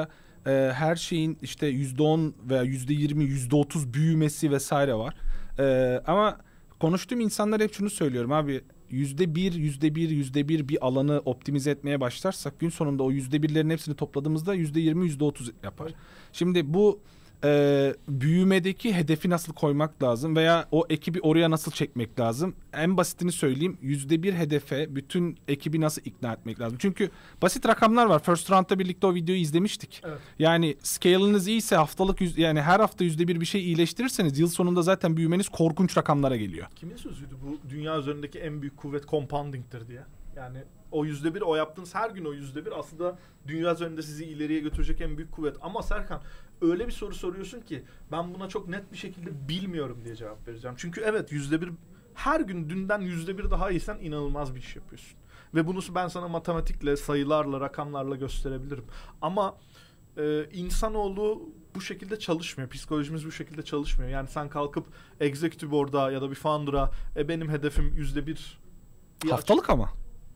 e, her şeyin işte yüzde on veya yüzde yirmi, yüzde otuz büyümesi vesaire var. E, ama konuştuğum insanlar hep şunu söylüyorum abi. Yüzde bir, yüzde bir, yüzde bir bir alanı optimize etmeye başlarsak gün sonunda o yüzde birlerin hepsini topladığımızda yüzde yirmi, yüzde otuz yapar. Şimdi bu e, büyümedeki hedefi nasıl koymak lazım veya o ekibi oraya nasıl çekmek lazım? En basitini söyleyeyim. Yüzde bir hedefe bütün ekibi nasıl ikna etmek lazım? Çünkü basit rakamlar var. First Round'da birlikte o videoyu izlemiştik. Evet. Yani scale'ınız iyiyse haftalık yüz, yani her hafta yüzde bir bir şey iyileştirirseniz yıl sonunda zaten büyümeniz korkunç rakamlara geliyor. Kimin sözüydü bu? Dünya üzerindeki en büyük kuvvet compounding'tir diye. Yani o yüzde bir, o yaptığınız her gün o yüzde bir aslında dünya üzerinde sizi ileriye götürecek en büyük kuvvet. Ama Serkan, öyle bir soru soruyorsun ki ben buna çok net bir şekilde bilmiyorum diye cevap vereceğim. Çünkü evet, yüzde bir her gün dünden yüzde bir daha iyisen inanılmaz bir iş yapıyorsun. Ve bunu ben sana matematikle, sayılarla, rakamlarla gösterebilirim. Ama e, insanoğlu bu şekilde çalışmıyor. Psikolojimiz bu şekilde çalışmıyor. Yani sen kalkıp executive board'a ya da bir founder'a e, benim hedefim yüzde bir. Haftalık ama.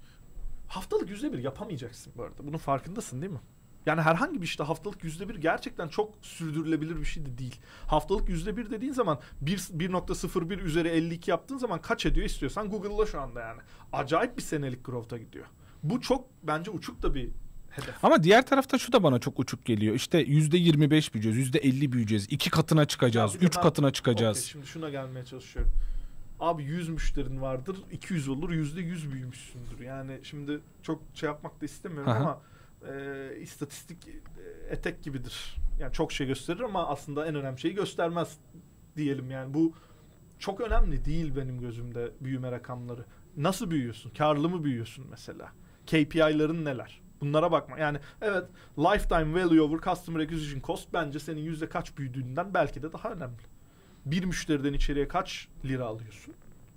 Haftalık yüzde bir yapamayacaksın bu arada. Bunun farkındasın değil mi? Yani herhangi bir işte haftalık yüzde bir gerçekten çok sürdürülebilir bir şey de değil. Haftalık yüzde bir dediğin zaman bir nokta sıfır bir üzeri elli iki yaptığın zaman kaç ediyor istiyorsan Google'la şu anda yani. Acayip bir senelik growth'a gidiyor. Bu çok bence uçuk da bir hedef. Ama diğer tarafta şu da bana çok uçuk geliyor. İşte yüzde yirmi beş büyüyeceğiz, yüzde elli büyüyeceğiz, iki katına çıkacağız, üç ben, katına çıkacağız. Okay, şimdi şuna gelmeye çalışıyorum. Abi yüz müşterin vardır, iki yüz olur, yüzde yüz büyümüşsündür. Yani şimdi çok şey yapmak da istemiyorum. Aha. Ama e, istatistik e, etek gibidir. Yani çok şey gösterir ama aslında en önemli şeyi göstermez diyelim. Yani bu çok önemli değil benim gözümde, büyüme rakamları. Nasıl büyüyorsun? Karlı mı büyüyorsun mesela? K P I'ların neler? Bunlara bakma. Yani evet, lifetime value over customer acquisition cost bence senin yüzde kaç büyüdüğünden belki de daha önemli. Bir müşteriden içeriye kaç lira alıyorsun?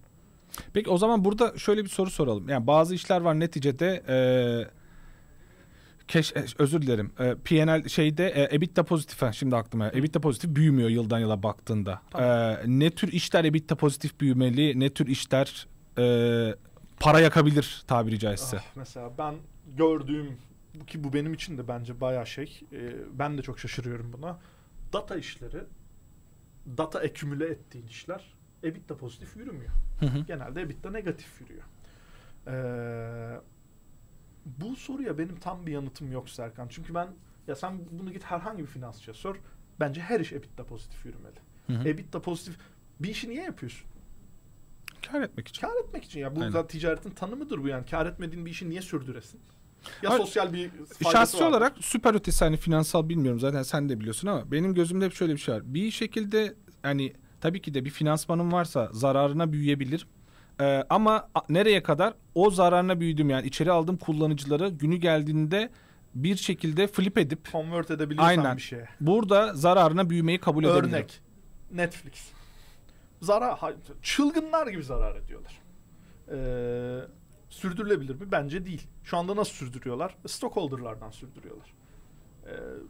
Peki o zaman burada şöyle bir soru soralım. Yani bazı işler var neticede eee Keş, özür dilerim. E, P and L şeyde e, EBITDA pozitif. Şimdi aklıma. EBITDA pozitif büyümüyor yıldan yıla baktığında. Tamam. E, ne tür işler EBITDA pozitif büyümeli? Ne tür işler e, para yakabilir tabiri caizse? Ah, mesela ben gördüğüm ki bu benim için de bence bayağı şey. E, ben de çok şaşırıyorum buna. Data işleri, data ekümüle ettiğin işler EBITDA pozitif yürümüyor. Hı hı. Genelde EBITDA negatif yürüyor. Eee Bu soruya benim tam bir yanıtım yok Serkan. Çünkü ben, ya sen bunu git herhangi bir finansçıya sor. Bence her iş EBITDA pozitif yürümeli. Hı hı. EBITDA pozitif bir işi niye yapıyorsun? Kar etmek için. Kar etmek için ya. Bu da ticaretin tanımıdır bu yani. Kar etmediğin bir işi niye sürdüresin? Ya ama sosyal bir faydası şahsi vardır. olarak süper ötesi hani finansal bilmiyorum zaten sen de biliyorsun ama benim gözümde hep şöyle bir şey var. Bir şekilde hani tabii ki de bir finansmanım varsa zararına büyüyebilir. Ee, ama nereye kadar o zararına büyüdüm yani içeri aldığım kullanıcıları günü geldiğinde bir şekilde flip edip convert edebiliyorsan aynen, bir şeye. Burada zararına büyümeyi kabul edebilirim. Örnek Netflix. Zarar, çılgınlar gibi zarar ediyorlar. Ee, sürdürülebilir mi? Bence değil. Şu anda nasıl sürdürüyorlar? Stockholder'lardan sürdürüyorlar. Ee,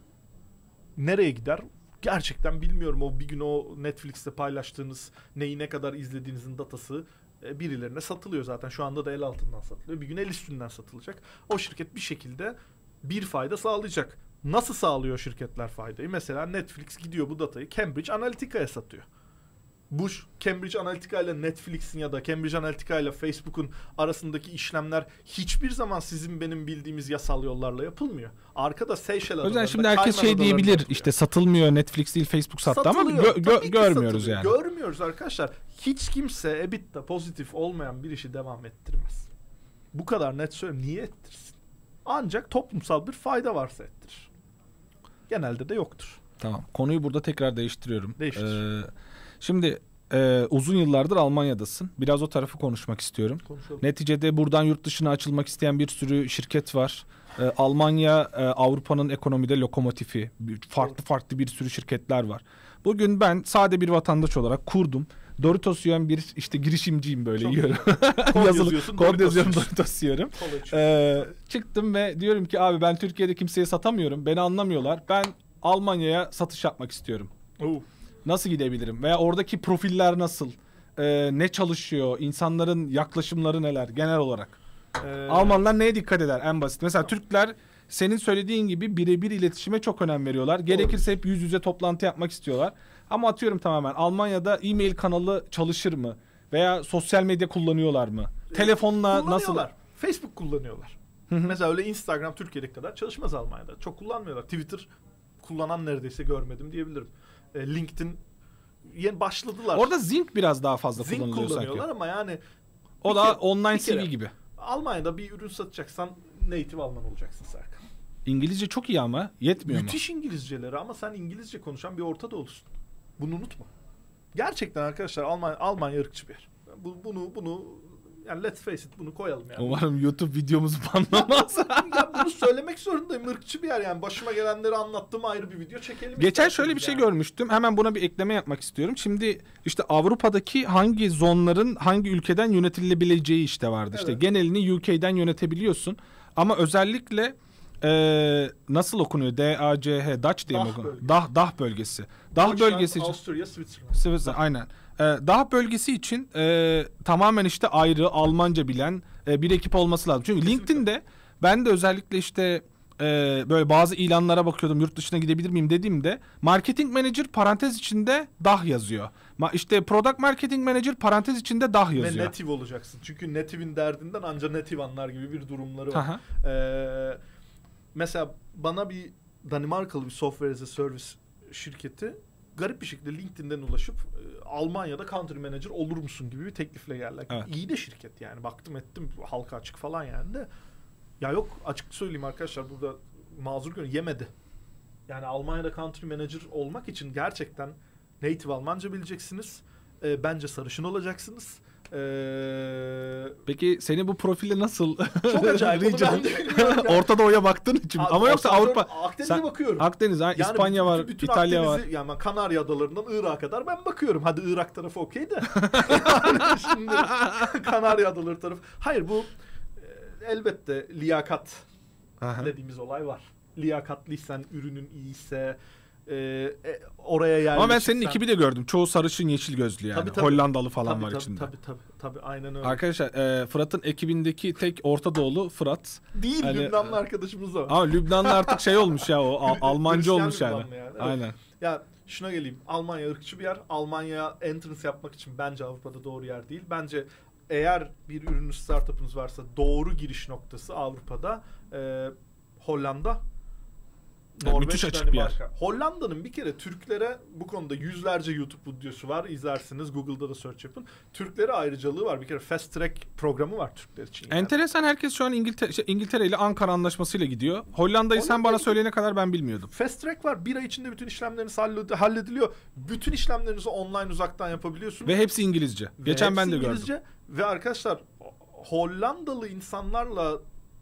nereye gider? Gerçekten bilmiyorum. O bir gün o Netflix'te paylaştığınız neyi ne kadar izlediğinizin datası birilerine satılıyor zaten. Şu anda da el altından satılıyor. Bir gün el üstünden satılacak. O şirket bir şekilde bir fayda sağlayacak. Nasıl sağlıyor şirketler faydayı? Mesela Netflix gidiyor bu datayı Cambridge Analytica'ya satıyor. Bu Cambridge Analytica ile Netflix'in ya da Cambridge Analytica ile Facebook'un arasındaki işlemler hiçbir zaman sizin benim bildiğimiz yasal yollarla yapılmıyor. Arkada Seychelles adalarında, o yüzden şimdi herkes şey diyebilir yapılıyor. İşte satılmıyor, Netflix değil Facebook sattı satılıyor. Ama gö- gö- görmüyoruz satılıyor. Yani. Görmüyoruz arkadaşlar. Hiç kimse EBITDA pozitif olmayan bir işi devam ettirmez. Bu kadar net söyleyeyim. Niye ettirsin? Ancak toplumsal bir fayda varsa ettirir. Genelde de yoktur. Tamam. Konuyu burada tekrar değiştiriyorum. Değiştir. Ee, şimdi e, uzun yıllardır Almanya'dasın. Biraz o tarafı konuşmak istiyorum. Konuşalım. Neticede buradan yurt dışına açılmak isteyen bir sürü şirket var. Ee, Almanya e, Avrupa'nın ekonomide lokomotifi. Farklı Doğru. farklı bir sürü şirketler var. Bugün ben sade bir vatandaş olarak kurdum. Doritos yiyen bir işte girişimciyim böyle Çok yiyorum. Kod Yazılı, yazıyorsun. Kod yazıyorum, Doritos yiyorum. Ee, çıktım ve diyorum ki abi ben Türkiye'de kimseye satamıyorum. Beni anlamıyorlar. Ben Almanya'ya satış yapmak istiyorum. Oo. Nasıl gidebilirim? Veya oradaki profiller nasıl? Ee, ne çalışıyor? İnsanların yaklaşımları neler genel olarak? Ee... Almanlar neye dikkat eder en basit? Mesela Türkler senin söylediğin gibi birebir iletişime çok önem veriyorlar. Gerekirse hep yüz yüze toplantı yapmak istiyorlar. Ama atıyorum tamamen Almanya'da e-mail kanalı çalışır mı? Veya sosyal medya kullanıyorlar mı? E, Telefonla nasıl? Facebook kullanıyorlar. Mesela öyle Instagram Türkiye'deki kadar çalışmaz Almanya'da. Çok kullanmıyorlar. Twitter kullanan neredeyse görmedim diyebilirim. E, LinkedIn yeni başladılar. Orada Zing biraz daha fazla Zing kullanılıyor sanki. kullanıyorlar ama yani o da kere, online C V gibi. Almanya'da bir ürün satacaksan native Alman olacaksın Serkan. İngilizce çok iyi ama yetmiyor Müthiş mu? Müthiş İngilizceleri ama sen İngilizce konuşan bir Orta Doğulusun. Bunu unutma. Gerçekten arkadaşlar Almanya, Almanya ırkçı bir yer. Bu, bunu bunu yani let's face it bunu koyalım yani. Umarım YouTube videomuzu banlamaz. Ya bunu söylemek zorundayım. Irkçı bir yer yani. Başıma gelenleri anlattığım ayrı bir video çekelim. Geçen şöyle bir şey yani. görmüştüm. Hemen buna bir ekleme yapmak istiyorum. Şimdi işte Avrupa'daki hangi zonların hangi ülkeden yönetilebileceği işte vardı. Evet. İşte genelini U K'den yönetebiliyorsun. Ama özellikle Ee, nasıl okunuyor? D A C H Dutch diye mi okunuyor? Dah, Dah bölgesi. Dah bölgesi için. Avusturya, Switzerland. Switzerland, aynen. Ee, Dah bölgesi için e, tamamen işte ayrı Almanca bilen e, bir ekip olması lazım. Çünkü kesinlikle. LinkedIn'de ben de özellikle işte e, böyle bazı ilanlara bakıyordum. Yurt dışına gidebilir miyim dediğimde marketing manager parantez içinde Dah yazıyor. Ma işte product marketing manager parantez içinde Dah yazıyor. Ve native olacaksın. Çünkü native'in derdinden ancak native anlar gibi bir durumları var. Eee Mesela bana bir Danimarkalı bir software as a service şirketi garip bir şekilde LinkedIn'den ulaşıp e, Almanya'da country manager olur musun gibi bir teklifle geldiler. Evet. İyi de şirket yani. Baktım ettim halka açık falan yani de. Ya yok açık söyleyeyim arkadaşlar burada mazur görün yemedi. Yani Almanya'da country manager olmak için gerçekten native Almanca bileceksiniz. E, bence sarışın olacaksınız. Ee, Peki seni bu profile nasıl? Çok acayip. Orta Doğu'ya baktığın için. Abi, ama yoksa Avrupa. Akdeniz'e bakıyorum. Akdeniz, yani İspanya var, bütün İtalya var. Yani Kanarya Adaları'ndan Irak'a kadar ben bakıyorum. Hadi Irak tarafı okey de. Şimdi Kanarya Adaları tarafı. Hayır bu elbette liyakat Aha. dediğimiz olay var. Liyakatlıysan, ürünün iyiyse, e, e, oraya yerleşirsen. Ama ben senin ekibi de gördüm. Çoğu sarışın yeşil gözlü yani. Tabii, tabii. Hollandalı falan tabii, var tabii, içinde. Tabii tabii tabii aynen öyle. Arkadaşlar e, Fırat'ın ekibindeki tek Orta Doğulu Fırat. Değil hani, Lübnanlı arkadaşımız o. Ama Lübnanlı artık şey olmuş ya o Al- Almancı olmuş yani. yani. Evet. Aynen. Ya şuna geleyim. Almanya ırkçı bir yer. Almanya'ya entrance yapmak için bence Avrupa'da doğru yer değil. Bence eğer bir ürününüz, startup'ınız varsa doğru giriş noktası Avrupa'da e, Hollanda. Yani müthiş açık bir yer. Hollanda'nın bir kere Türklere bu konuda yüzlerce YouTube videosu var. İzlersiniz. Google'da da search yapın. Türklere ayrıcalığı var. Bir kere Fast Track programı var Türkler için. Yani. Enteresan, herkes şu an İngiltere, şey, İngiltere ile Ankara Anlaşması'yla gidiyor. Hollanda'yı Hollanda sen bana söyleyene kadar ben bilmiyordum. Fast Track var. Bir ay içinde bütün işlemleriniz hallediliyor. Bütün işlemlerinizi online uzaktan yapabiliyorsunuz. Ve hepsi İngilizce. Ve Geçen ben de İngilizce. gördüm. Ve arkadaşlar Hollandalı insanlarla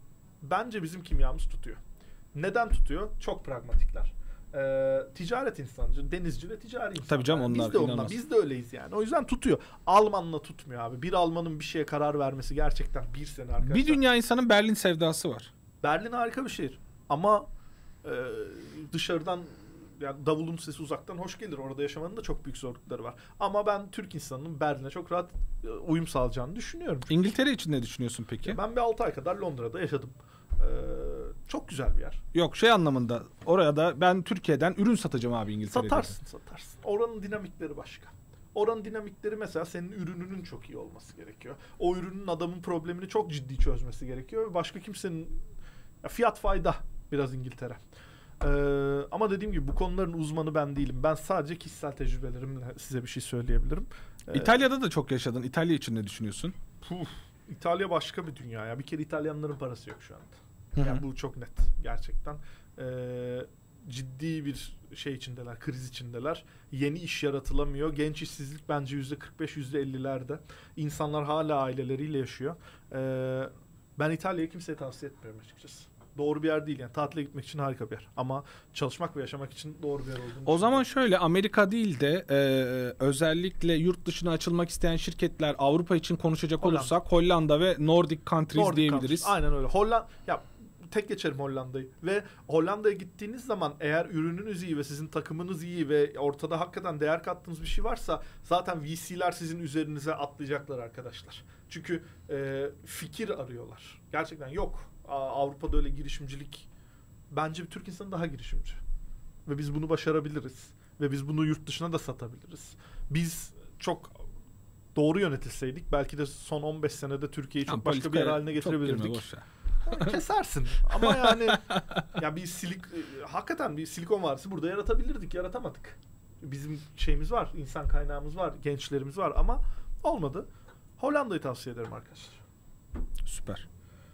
bence bizim kimyamız tutuyor. Neden tutuyor? Çok pragmatikler. Ee, ticaret insancı, denizci ve ticari insan. Tabii canım onlar. Biz de onlar, biz de öyleyiz yani. O yüzden tutuyor. Almanla tutmuyor abi. Bir Almanın bir şeye karar vermesi gerçekten bir sene arkadaşlar. Bir dünya insanın Berlin sevdası var. Berlin harika bir şehir. Ama e, dışarıdan yani davulun sesi uzaktan hoş gelir. Orada yaşamanın da çok büyük zorlukları var. Ama ben Türk insanının Berlin'e çok rahat e, uyum sağlayacağını düşünüyorum. İngiltere için ne düşünüyorsun peki? Ya ben bir altı ay kadar Londra'da yaşadım. Ee, çok güzel bir yer. Yok şey anlamında oraya da ben Türkiye'den ürün satacağım abi İngiltere'de. Satarsın satarsın. Oranın dinamikleri başka. Oranın dinamikleri mesela senin ürününün çok iyi olması gerekiyor. O ürünün adamın problemini çok ciddi çözmesi gerekiyor. Başka kimsenin ya fiyat fayda biraz İngiltere. Ee, ama dediğim gibi bu konuların uzmanı ben değilim. Ben sadece kişisel tecrübelerimle size bir şey söyleyebilirim. Ee, İtalya'da da çok yaşadın. İtalya için ne düşünüyorsun? Puf, İtalya başka bir dünya ya. Bir kere İtalyanların parası yok şu anda. Yani bu çok net gerçekten. Ee, ciddi bir şey içindeler, kriz içindeler. Yeni iş yaratılamıyor. Genç işsizlik bence yüzde kırk beş, yüzde ellilerde. İnsanlar hala aileleriyle yaşıyor. Ee, ben İtalya'yı kimseye tavsiye etmiyorum açıkçası. Doğru bir yer değil yani. Tatile gitmek için harika bir yer. Ama çalışmak ve yaşamak için doğru bir yer olduğunu O zaman şöyle, Amerika değil de e, özellikle yurt dışına açılmak isteyen şirketler Avrupa için konuşacak Hollanda. olursak Hollanda ve Nordic countries Nordic diyebiliriz. Countries. Aynen öyle. Hollanda ya tek geçerim Hollanda'yı. Ve Hollanda'ya gittiğiniz zaman eğer ürününüz iyi ve sizin takımınız iyi ve ortada hakikaten değer kattığınız bir şey varsa zaten V C'ler sizin üzerinize atlayacaklar arkadaşlar. Çünkü e, fikir arıyorlar. Gerçekten yok. Avrupa'da öyle girişimcilik bence bir Türk insanı daha girişimci. Ve biz bunu başarabiliriz. Ve biz bunu yurt dışına da satabiliriz. Biz çok doğru yönetilseydik belki de son on beş senede Türkiye'yi çok yani başka bir yer haline getirebilirdik. Yani kesersin. Ama yani ya bir silik hakikaten bir Silikon Vadisi burada yaratabilirdik. Yaratamadık. Bizim şeyimiz var. İnsan kaynağımız var. Gençlerimiz var ama olmadı. Hollanda'yı tavsiye ederim arkadaşlar. Süper.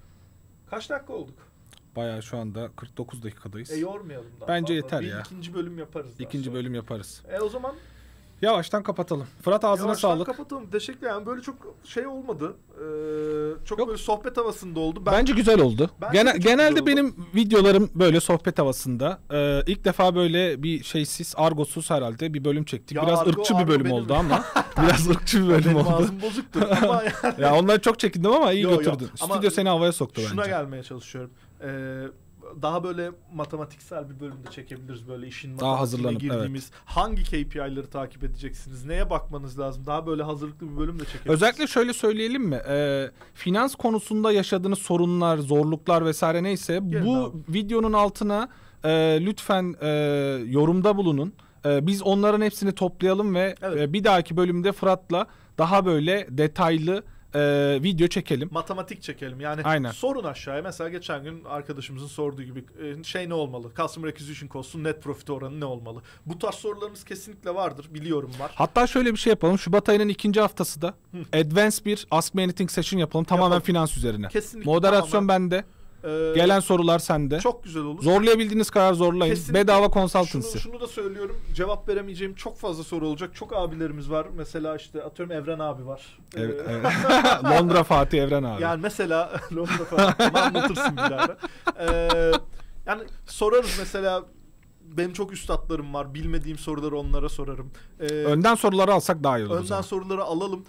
Kaç dakika olduk? Bayağı şu anda kırk dokuz dakikadayız. E yormayalım daha. Bence fazla. yeter bir ya. İkinci bölüm yaparız. İkinci bölüm yaparız. E o zaman yavaştan kapatalım. Fırat ağzına yavaştan sağlık. kapatalım. Teşekkür ederim. Böyle çok şey olmadı. Ee, çok Yok. böyle sohbet havasında oldu. Ben, Bence güzel oldu. Bence Gene, genelde güzel benim videolarım böyle sohbet havasında. Ee, ilk defa böyle bir şeysiz, argosuz herhalde bir bölüm çektik. Ya biraz argo, ırkçı bir argo bölüm benim. oldu ama. Biraz ırkçı bir bölüm benim oldu. ağzım bozuktu ama yani. Ya onları çok çekindim ama iyi Yo, yo. götürdün. Ama Stüdyo seni havaya soktu şuna bence. Şuna gelmeye çalışıyorum. Ee, daha böyle matematiksel bir bölümde çekebiliriz, böyle işin matematiğine girdiğimiz. Evet. Hangi K P I'ları takip edeceksiniz? Neye bakmanız lazım? Daha böyle hazırlıklı bir bölüm de çekebiliriz. Özellikle şöyle söyleyelim mi? Ee, finans konusunda yaşadığınız sorunlar, zorluklar vesaire neyse Gelin bu abi. videonun altına e, lütfen e, yorumda bulunun. E, biz onların hepsini toplayalım ve Evet. e, bir dahaki bölümde Fırat'la daha böyle detaylı Ee, video çekelim. Matematik çekelim. Yani Aynen. sorun aşağıya. Mesela geçen gün arkadaşımızın sorduğu gibi şey ne olmalı? Customer Acquisition Cost'un net profit oranı ne olmalı? Bu tarz sorularımız kesinlikle vardır. Biliyorum var. Hatta şöyle bir şey yapalım. Şubat ayının ikinci haftası da Hı. Advanced bir Ask Me Anything session yapalım. Tamamen yapalım. Finans üzerine. Kesinlikle. Moderasyon tamamen. bende. Ee, Gelen sorular sende. Çok güzel olur. Zorlayabildiğiniz kadar zorlayın. Kesinlikle. Bedava consultancy. Şunu, şunu da söylüyorum. Cevap veremeyeceğim çok fazla soru olacak. Çok abilerimiz var. Mesela işte atıyorum Evren abi var. Evet, ee, evet. Londra Fatih Evren abi. Yani mesela Londra Fatih anlatırsın bir daha. Ee, yani sorarız mesela. Benim çok üstadlarım var. Bilmediğim soruları onlara sorarım. Ee, önden soruları alsak daha iyi olur. Önden soruları alalım.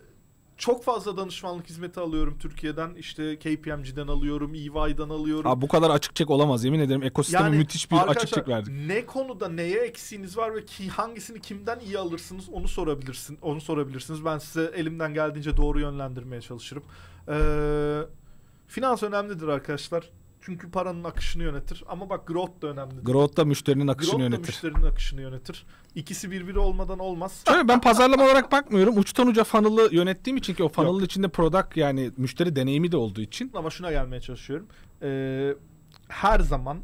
Çok fazla danışmanlık hizmeti alıyorum Türkiye'den. İşte K P M G'den alıyorum, E Y'den alıyorum. Abi bu kadar açık çek olamaz. Yemin ederim ekosisteme yani müthiş bir açık çek verdik. Ne konuda neye eksiğiniz var ve ki hangisini kimden iyi alırsınız onu sorabilirsin. Onu sorabilirsiniz. Ben size elimden geldiğince doğru yönlendirmeye çalışırım. Ee, finans önemlidir arkadaşlar. Çünkü paranın akışını yönetir. Ama bak growth da önemlidir. Growth da müşterinin akışını growth yönetir. Growth da müşterinin akışını yönetir. İkisi birbiri olmadan olmaz. Şöyle ben pazarlama olarak bakmıyorum. Uçtan uca funnel'ı yönettiğim için ki o funnel'ın içinde product yani müşteri deneyimi de olduğu için. Ama şuna gelmeye çalışıyorum. Ee, her zaman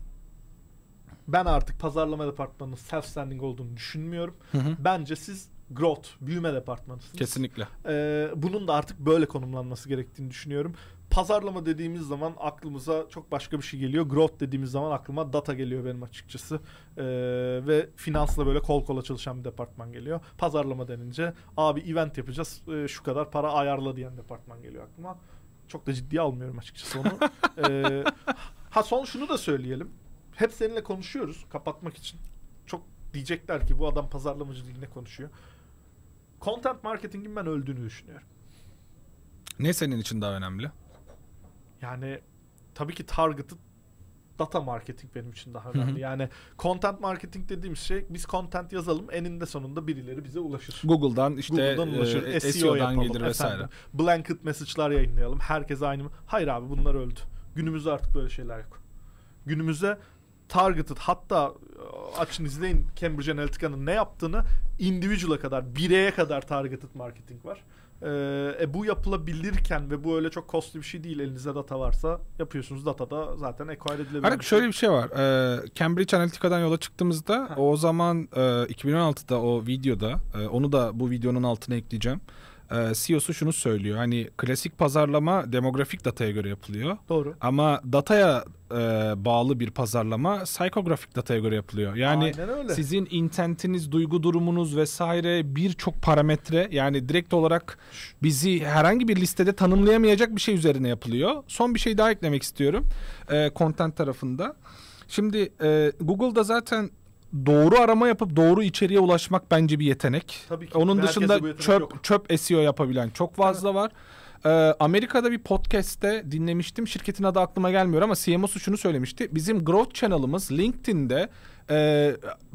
ben artık pazarlama departmanının self-standing olduğunu düşünmüyorum. Hı hı. Bence siz growth, büyüme departmanısınız. Kesinlikle. Ee, bunun da artık böyle konumlanması gerektiğini düşünüyorum. Pazarlama dediğimiz zaman aklımıza çok başka bir şey geliyor. Growth dediğimiz zaman aklıma data geliyor benim açıkçası. Ee, ve finansla böyle kol kola çalışan bir departman geliyor. Pazarlama denince abi event yapacağız, e, şu kadar para ayarla diyen departman geliyor aklıma. Çok da ciddiye almıyorum açıkçası onu. ee, ha son şunu da söyleyelim. Hep seninle konuşuyoruz kapatmak için. Çok diyecekler ki bu adam pazarlamacı değil, ne konuşuyor. Content marketingin ben öldüğünü düşünüyorum. Ne senin için daha önemli? Yani tabii ki targeted data marketing benim için daha önemli. Hı hı. Yani content marketing dediğimiz şey, biz content yazalım, eninde sonunda birileri bize ulaşır. Google'dan işte Google'dan ulaşır, e, S S E E O O'dan yapalım, gelir vesaire. Efendim, blanket message'lar yayınlayalım. Herkes aynı mı? Hayır abi, bunlar öldü. Günümüzde artık böyle şeyler yok. Günümüzde targeted, hatta açın izleyin Cambridge Analytica'nın ne yaptığını, individual'a kadar, bireye kadar targeted marketing var. Ee, e, bu yapılabilirken ve bu öyle çok costly bir şey değil, elinizde data varsa yapıyorsunuz, data da zaten acquire edilebilir. Hani şöyle bir şey var. Ee, Cambridge Analytica'dan yola çıktığımızda ha. o zaman e, iki bin on altıda o videoda e, onu da bu videonun altına ekleyeceğim. E, C E O'su şunu söylüyor. Hani klasik pazarlama demografik dataya göre yapılıyor. Doğru. Ama dataya e, bağlı bir pazarlama psychographic dataya göre yapılıyor. Yani sizin intentiniz, duygu durumunuz vesaire birçok parametre, yani direkt olarak bizi herhangi bir listede tanımlayamayacak bir şey üzerine yapılıyor. Son bir şey daha eklemek istiyorum. E, content tarafında. Şimdi e, Google'da zaten doğru arama yapıp doğru içeriğe ulaşmak bence bir yetenek. Tabii ki. Onun dışında çöp yok. çöp S E O yapabilen çok fazla evet. var. Ee, Amerika'da bir podcast'te dinlemiştim. Şirketin adı aklıma gelmiyor ama C M O'su şunu söylemişti. Bizim growth channel'ımız LinkedIn'de e,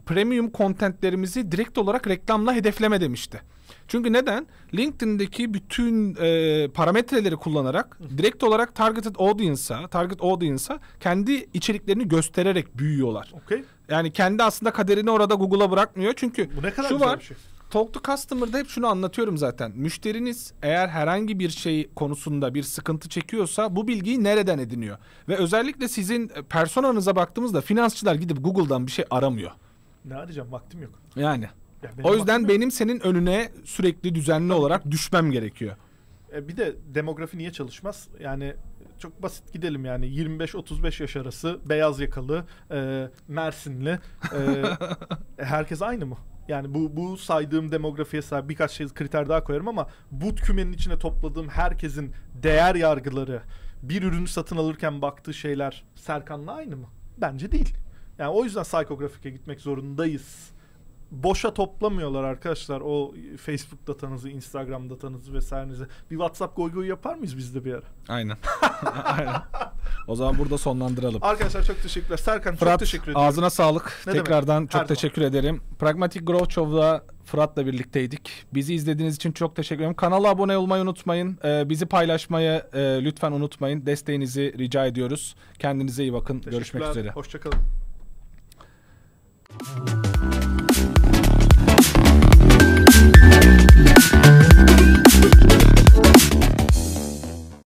premium contentlerimizi direkt olarak reklamla hedefleme demişti. Çünkü neden? LinkedIn'deki bütün e, parametreleri kullanarak direkt olarak targeted audience'a, target audience'a kendi içeriklerini göstererek büyüyorlar. Okay. Yani kendi aslında kaderini orada Google'a bırakmıyor. Çünkü bu ne kadar şu güzel var. Bir şey. Talk to Customer'da hep şunu anlatıyorum zaten. Müşteriniz eğer herhangi bir şey konusunda bir sıkıntı çekiyorsa bu bilgiyi nereden ediniyor? Ve özellikle sizin personanıza baktığımızda finansçılar gidip Google'dan bir şey aramıyor. Ne arayacağım? Vaktim yok. Yani. Ya o yüzden benim senin önüne sürekli düzenli Tabii olarak ki. düşmem gerekiyor. E bir de demografi niye çalışmaz? Yani çok basit gidelim yani yirmi beş otuz beş yaş arası beyaz yakalı, e, Mersinli, e, herkes aynı mı? Yani bu bu saydığım demografiye sahip birkaç şey kriter daha koyarım ama bu kümenin içine topladığım herkesin değer yargıları, bir ürünü satın alırken baktığı şeyler Serkan'la aynı mı? Bence değil. Yani o yüzden Psychographic'e gitmek zorundayız. Boşa toplamıyorlar arkadaşlar o Facebook datanızı, Instagram datanızı vesairenizi. Bir WhatsApp goy goy yapar mıyız biz de bir ara? Aynen. Aynen. O zaman burada sonlandıralım. Arkadaşlar çok teşekkürler. Serkan Fırat, çok teşekkür ederim. Ağzına sağlık. Ne Tekrardan demek? çok Her teşekkür zaman. ederim. Pragmatic Growth Show'da Fırat'la birlikteydik. Bizi izlediğiniz için çok teşekkür ederim. Kanala abone olmayı unutmayın. Ee, bizi paylaşmayı e, lütfen unutmayın. Desteğinizi rica ediyoruz. Kendinize iyi bakın. Görüşmek üzere. Hoşça kalın.